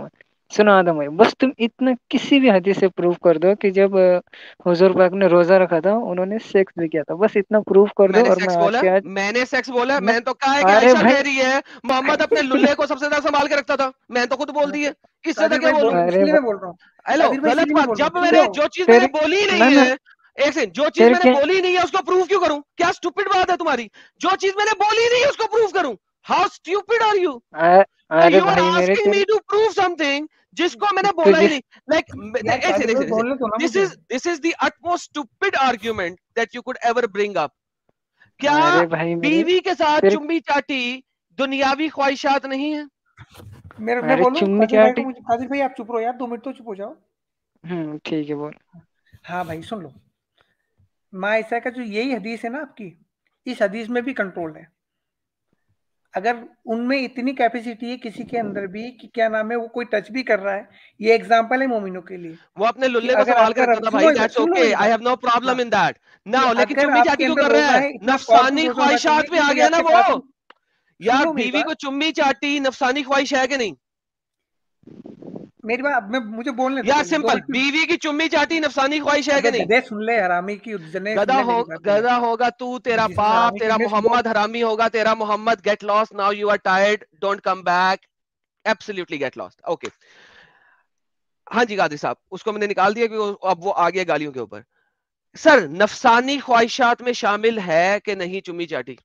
Speaker 4: सुनो आदम भाई, बस तुम इतना किसी भी हदीस से प्रूव कर दो कि जब अ, हुजूर पाक ने रोजा रखा था उन्होंने सेक्स भी किया था, बस इतना प्रूव कर दो
Speaker 3: मैंने
Speaker 4: और
Speaker 3: सेक्स
Speaker 4: मैं आज
Speaker 3: बोला,
Speaker 4: के आज
Speaker 3: मैंने सेक्स बोला,
Speaker 4: मैं
Speaker 3: मैंने तो कहा है कि
Speaker 4: अरे
Speaker 3: आयशा
Speaker 4: भाई
Speaker 3: कह रही है मोहम्मद अपने लुल्ले को सबसे ज्यादा संभाल के रखता था, मैंने तो खुद बोल दी है, इससे ज्यादा
Speaker 2: कादिर
Speaker 3: क्या
Speaker 2: भाई बोल,
Speaker 3: बोलूं?
Speaker 4: अरे
Speaker 2: इसलिए
Speaker 4: भाई
Speaker 2: मैं बोल रहा हूँ।
Speaker 3: हेलो,
Speaker 2: कादिर भाई
Speaker 3: गलत
Speaker 2: इसलिए मैं
Speaker 3: बात।
Speaker 2: बोल रहा
Speaker 3: जब
Speaker 2: हूँ,
Speaker 3: मैंने
Speaker 2: क्योंकि
Speaker 3: जो चीज मैंने
Speaker 4: फिर
Speaker 3: बोली ही
Speaker 4: ना
Speaker 3: नहीं
Speaker 4: ना
Speaker 3: है, एक सेकंड, जो चीज
Speaker 4: फिर
Speaker 3: मैंने
Speaker 4: क्या
Speaker 3: बोली नहीं है उसको प्रूव क्यों करूं? क्या स्टूपिड बात है तुम्हारी? जो चीज मैंने बोली नहीं है उसको प्रूव करूं? How stupid are you?
Speaker 4: Uh- अरे
Speaker 3: यू आर
Speaker 4: भाई मेरे
Speaker 3: आस्किंग
Speaker 4: तेरे
Speaker 3: मी टू प्रूव समथिंग जिसको मैंने
Speaker 4: तो
Speaker 3: बोला ही
Speaker 4: जिस
Speaker 3: नहीं। लाइक
Speaker 2: यार
Speaker 3: एक
Speaker 2: कादिर भाई
Speaker 3: सेकंड,
Speaker 2: बोलने तो ना
Speaker 3: दिस
Speaker 2: मुझे।
Speaker 3: Is this is the utmost stupid argument that you could ever bring up। क्या
Speaker 4: अरे भाई मेरे
Speaker 3: बीवी के साथ
Speaker 4: फिर
Speaker 3: चुम्मी चाटी दुनियावी ख्वाहिशात नहीं है?
Speaker 2: मेरे मैं
Speaker 4: अरे
Speaker 2: बोलूँ
Speaker 4: चुम्मी
Speaker 2: कादिर भाई को,
Speaker 4: चाटी।
Speaker 2: मुझे कादिर भाई आप चुप रहो यार, दो मिनट तो चुप हो जाओ।
Speaker 4: हम्म ठीक है बोल।
Speaker 2: हाँ भाई सुन लो, माँ आयशा का जो यही हदीस है ना आपकी, इस हदीस में भी कंट्रोल है। अगर उनमें इतनी कैपेसिटी है किसी के अंदर भी कि क्या नाम है वो कोई टच भी कर रहा है, ये एग्जाम्पल है मोमिनों के लिए
Speaker 3: वो अपने
Speaker 2: कि
Speaker 3: लुल्ले को
Speaker 2: अगर
Speaker 3: संभाल के
Speaker 2: आपका
Speaker 3: रखता
Speaker 2: रब,
Speaker 3: था
Speaker 2: सुनो
Speaker 3: भाई,
Speaker 2: इधर,
Speaker 3: दैट्स
Speaker 2: सुन लो
Speaker 3: ओके,
Speaker 2: मेरी
Speaker 3: आई
Speaker 2: बात।
Speaker 3: हैव नो
Speaker 2: हाँ,
Speaker 3: प्रॉब्लम इन दैट
Speaker 2: कि
Speaker 3: नाउ। लेकिन
Speaker 2: अगर
Speaker 3: चुम्मी
Speaker 2: आपके
Speaker 3: चाटी क्यों
Speaker 2: अंदर
Speaker 3: कर रहा
Speaker 2: रोजा
Speaker 3: है?
Speaker 2: है, इतना पावरफुल
Speaker 3: नफसानी
Speaker 2: रोजा होना चाहिए
Speaker 3: ख्वाहिशात पे
Speaker 2: कि
Speaker 3: आ
Speaker 2: जब
Speaker 3: गया ना
Speaker 2: आपके
Speaker 3: वो।
Speaker 2: पास, सुन
Speaker 3: यार
Speaker 2: लो मेरी
Speaker 3: बीवी
Speaker 2: बात,
Speaker 3: को चुम्मी चाटी नफसानी ख्वाहिश है कि नहीं?
Speaker 2: मेरी बात, अब मैं, मुझे बोलने दो
Speaker 3: यार
Speaker 2: पहले दो
Speaker 3: सिंपल,
Speaker 2: मिनट।
Speaker 3: बीवी की चुम्मी चाटी नफसानी ख्वाहिश है
Speaker 2: अबे
Speaker 3: कि नहीं?
Speaker 2: गधे सुन ले, हरामी की जने सुन
Speaker 3: गधा
Speaker 2: ले
Speaker 3: हो,
Speaker 2: मेरी बात पहले।
Speaker 3: गधा होगा तू, तेरा
Speaker 2: जिस
Speaker 3: बाप,
Speaker 2: हरामी की
Speaker 3: तेरा
Speaker 2: मैं बहुत,
Speaker 3: मोहम्मद हरामी होगा, तेरा Mohammad get lost now, you are tired, don't come back, absolutely get lost. Okay, हाँ जी गादी साहब, उसको मैंने निकाल दिया क्योंकि अब वो आ गया गालियों के ऊपर। सर, नफसानी ख्वाहिशात में शामिल है कि नहीं चुम्मी चाटी?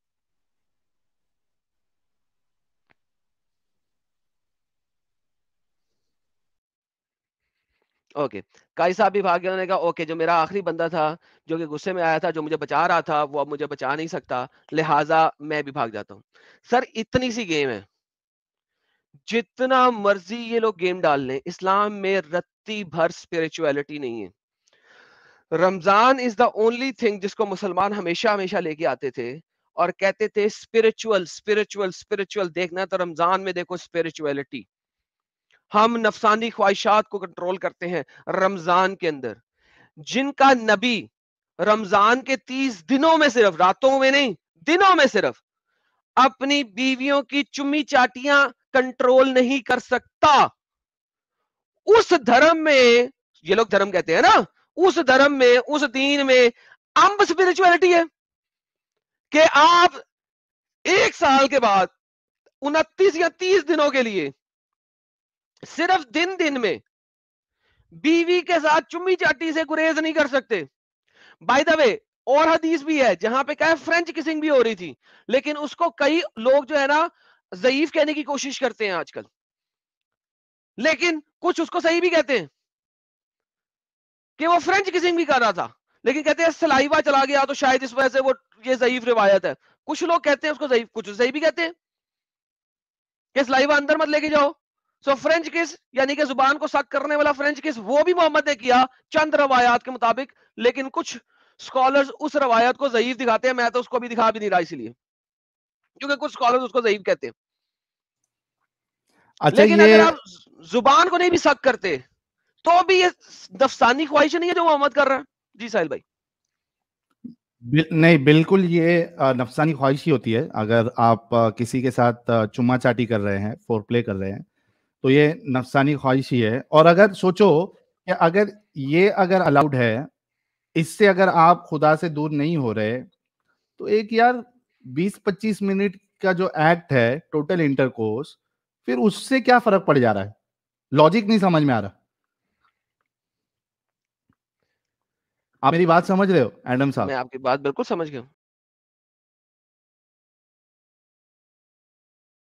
Speaker 3: ओके, काई साहब भी भाग गया, उन्होंने कहा ओके, जो मेरा आखिरी बंदा था जो कि गुस्से में आया था, जो मुझे बचा रहा था, वो अब मुझे बचा नहीं सकता, लिहाजा मैं भी भाग जाता हूं। सर, इतनी सी गेम है, जितना मर्जी ये लोग गेम डाल लें, इस्लाम में रत्ती भर स्पिरिचुअलिटी नहीं है। Ramzan is the only thing जिसको मुसलमान हमेशा हमेशा लेके आते थे और कहते थे स्पिरिचुअल स्पिरिचुअल स्पिरिचुअल। देखना तो रमजान में देखो स्पिरिचुअलिटी। हम नफसानी ख्वाहिशात को कंट्रोल करते हैं रमजान के अंदर। जिनका नबी रमजान के तीस दिनों में, सिर्फ रातों में नहीं, दिनों में सिर्फ अपनी बीवियों की चुम्मी चाटियां कंट्रोल नहीं कर सकता, उस धर्म में, ये लोग धर्म कहते हैं ना, उस धर्म में, उस दीन में अम्ब स्पिरिचुअलिटी है कि आप एक साल के बाद उनतीस या तीस दिनों के लिए सिर्फ दिन दिन में बीवी के साथ चुम्मी चाटी से गुरेज नहीं कर सकते। बाय द वे, और हदीस भी है जहां पे क्या है, फ्रेंच किसिंग भी हो रही थी, लेकिन उसको कई लोग जो है ना ज़ईफ कहने की कोशिश करते हैं आजकल, लेकिन कुछ उसको सही भी कहते हैं कि वो फ्रेंच किसिंग भी कर रहा था, लेकिन कहते हैं सलाइवा चला गया तो शायद इस वजह से वो, ये ज़ईफ रिवायत है। कुछ लोग कहते हैं उसको ज़ईफ, कुछ सही भी कहते हैं कि सलाइवा अंदर मत लेके जाओ। सो फ्रेंच किस यानी कि जुबान को सक करने वाला फ्रेंच किस, वो भी मोहम्मद ने किया चंद रवायात के मुताबिक, लेकिन कुछ स्कॉलर्स उस रवायत को ज़ईफ दिखाते हैं। मैं तो उसको भी दिखा भी नहीं रहा इसलिए, क्योंकि कुछ स्कॉलर्स उसको ज़ईफ कहते हैं।
Speaker 1: अच्छा
Speaker 3: लेकिन
Speaker 1: ये
Speaker 3: अगर आप जुबान को नहीं भी सक करते तो भी ये नफसानी ख्वाहिश नहीं है जो मोहम्मद कर रहा है। जी साहिल भाई।
Speaker 1: बिल, नहीं बिल्कुल ये अ, नफसानी ख्वाहिश ही होती है। अगर आप अ, किसी के साथ अ, चुम्मा चाटी कर रहे हैं, फोर प्ले कर रहे हैं, तो ये नफसानी ख्वाहिश ही है। और अगर सोचो कि अगर ये अगर अलाउड है, इससे अगर आप खुदा से दूर नहीं हो रहे, तो एक यार बीस पच्चीस मिनट का जो एक्ट है टोटल इंटरकोर्स, फिर उससे क्या फर्क पड़ जा रहा है? लॉजिक नहीं समझ में आ रहा। आप मेरी बात समझ रहे हो एडम साहब?
Speaker 3: मैं आपकी बात बिल्कुल समझ गया हूं।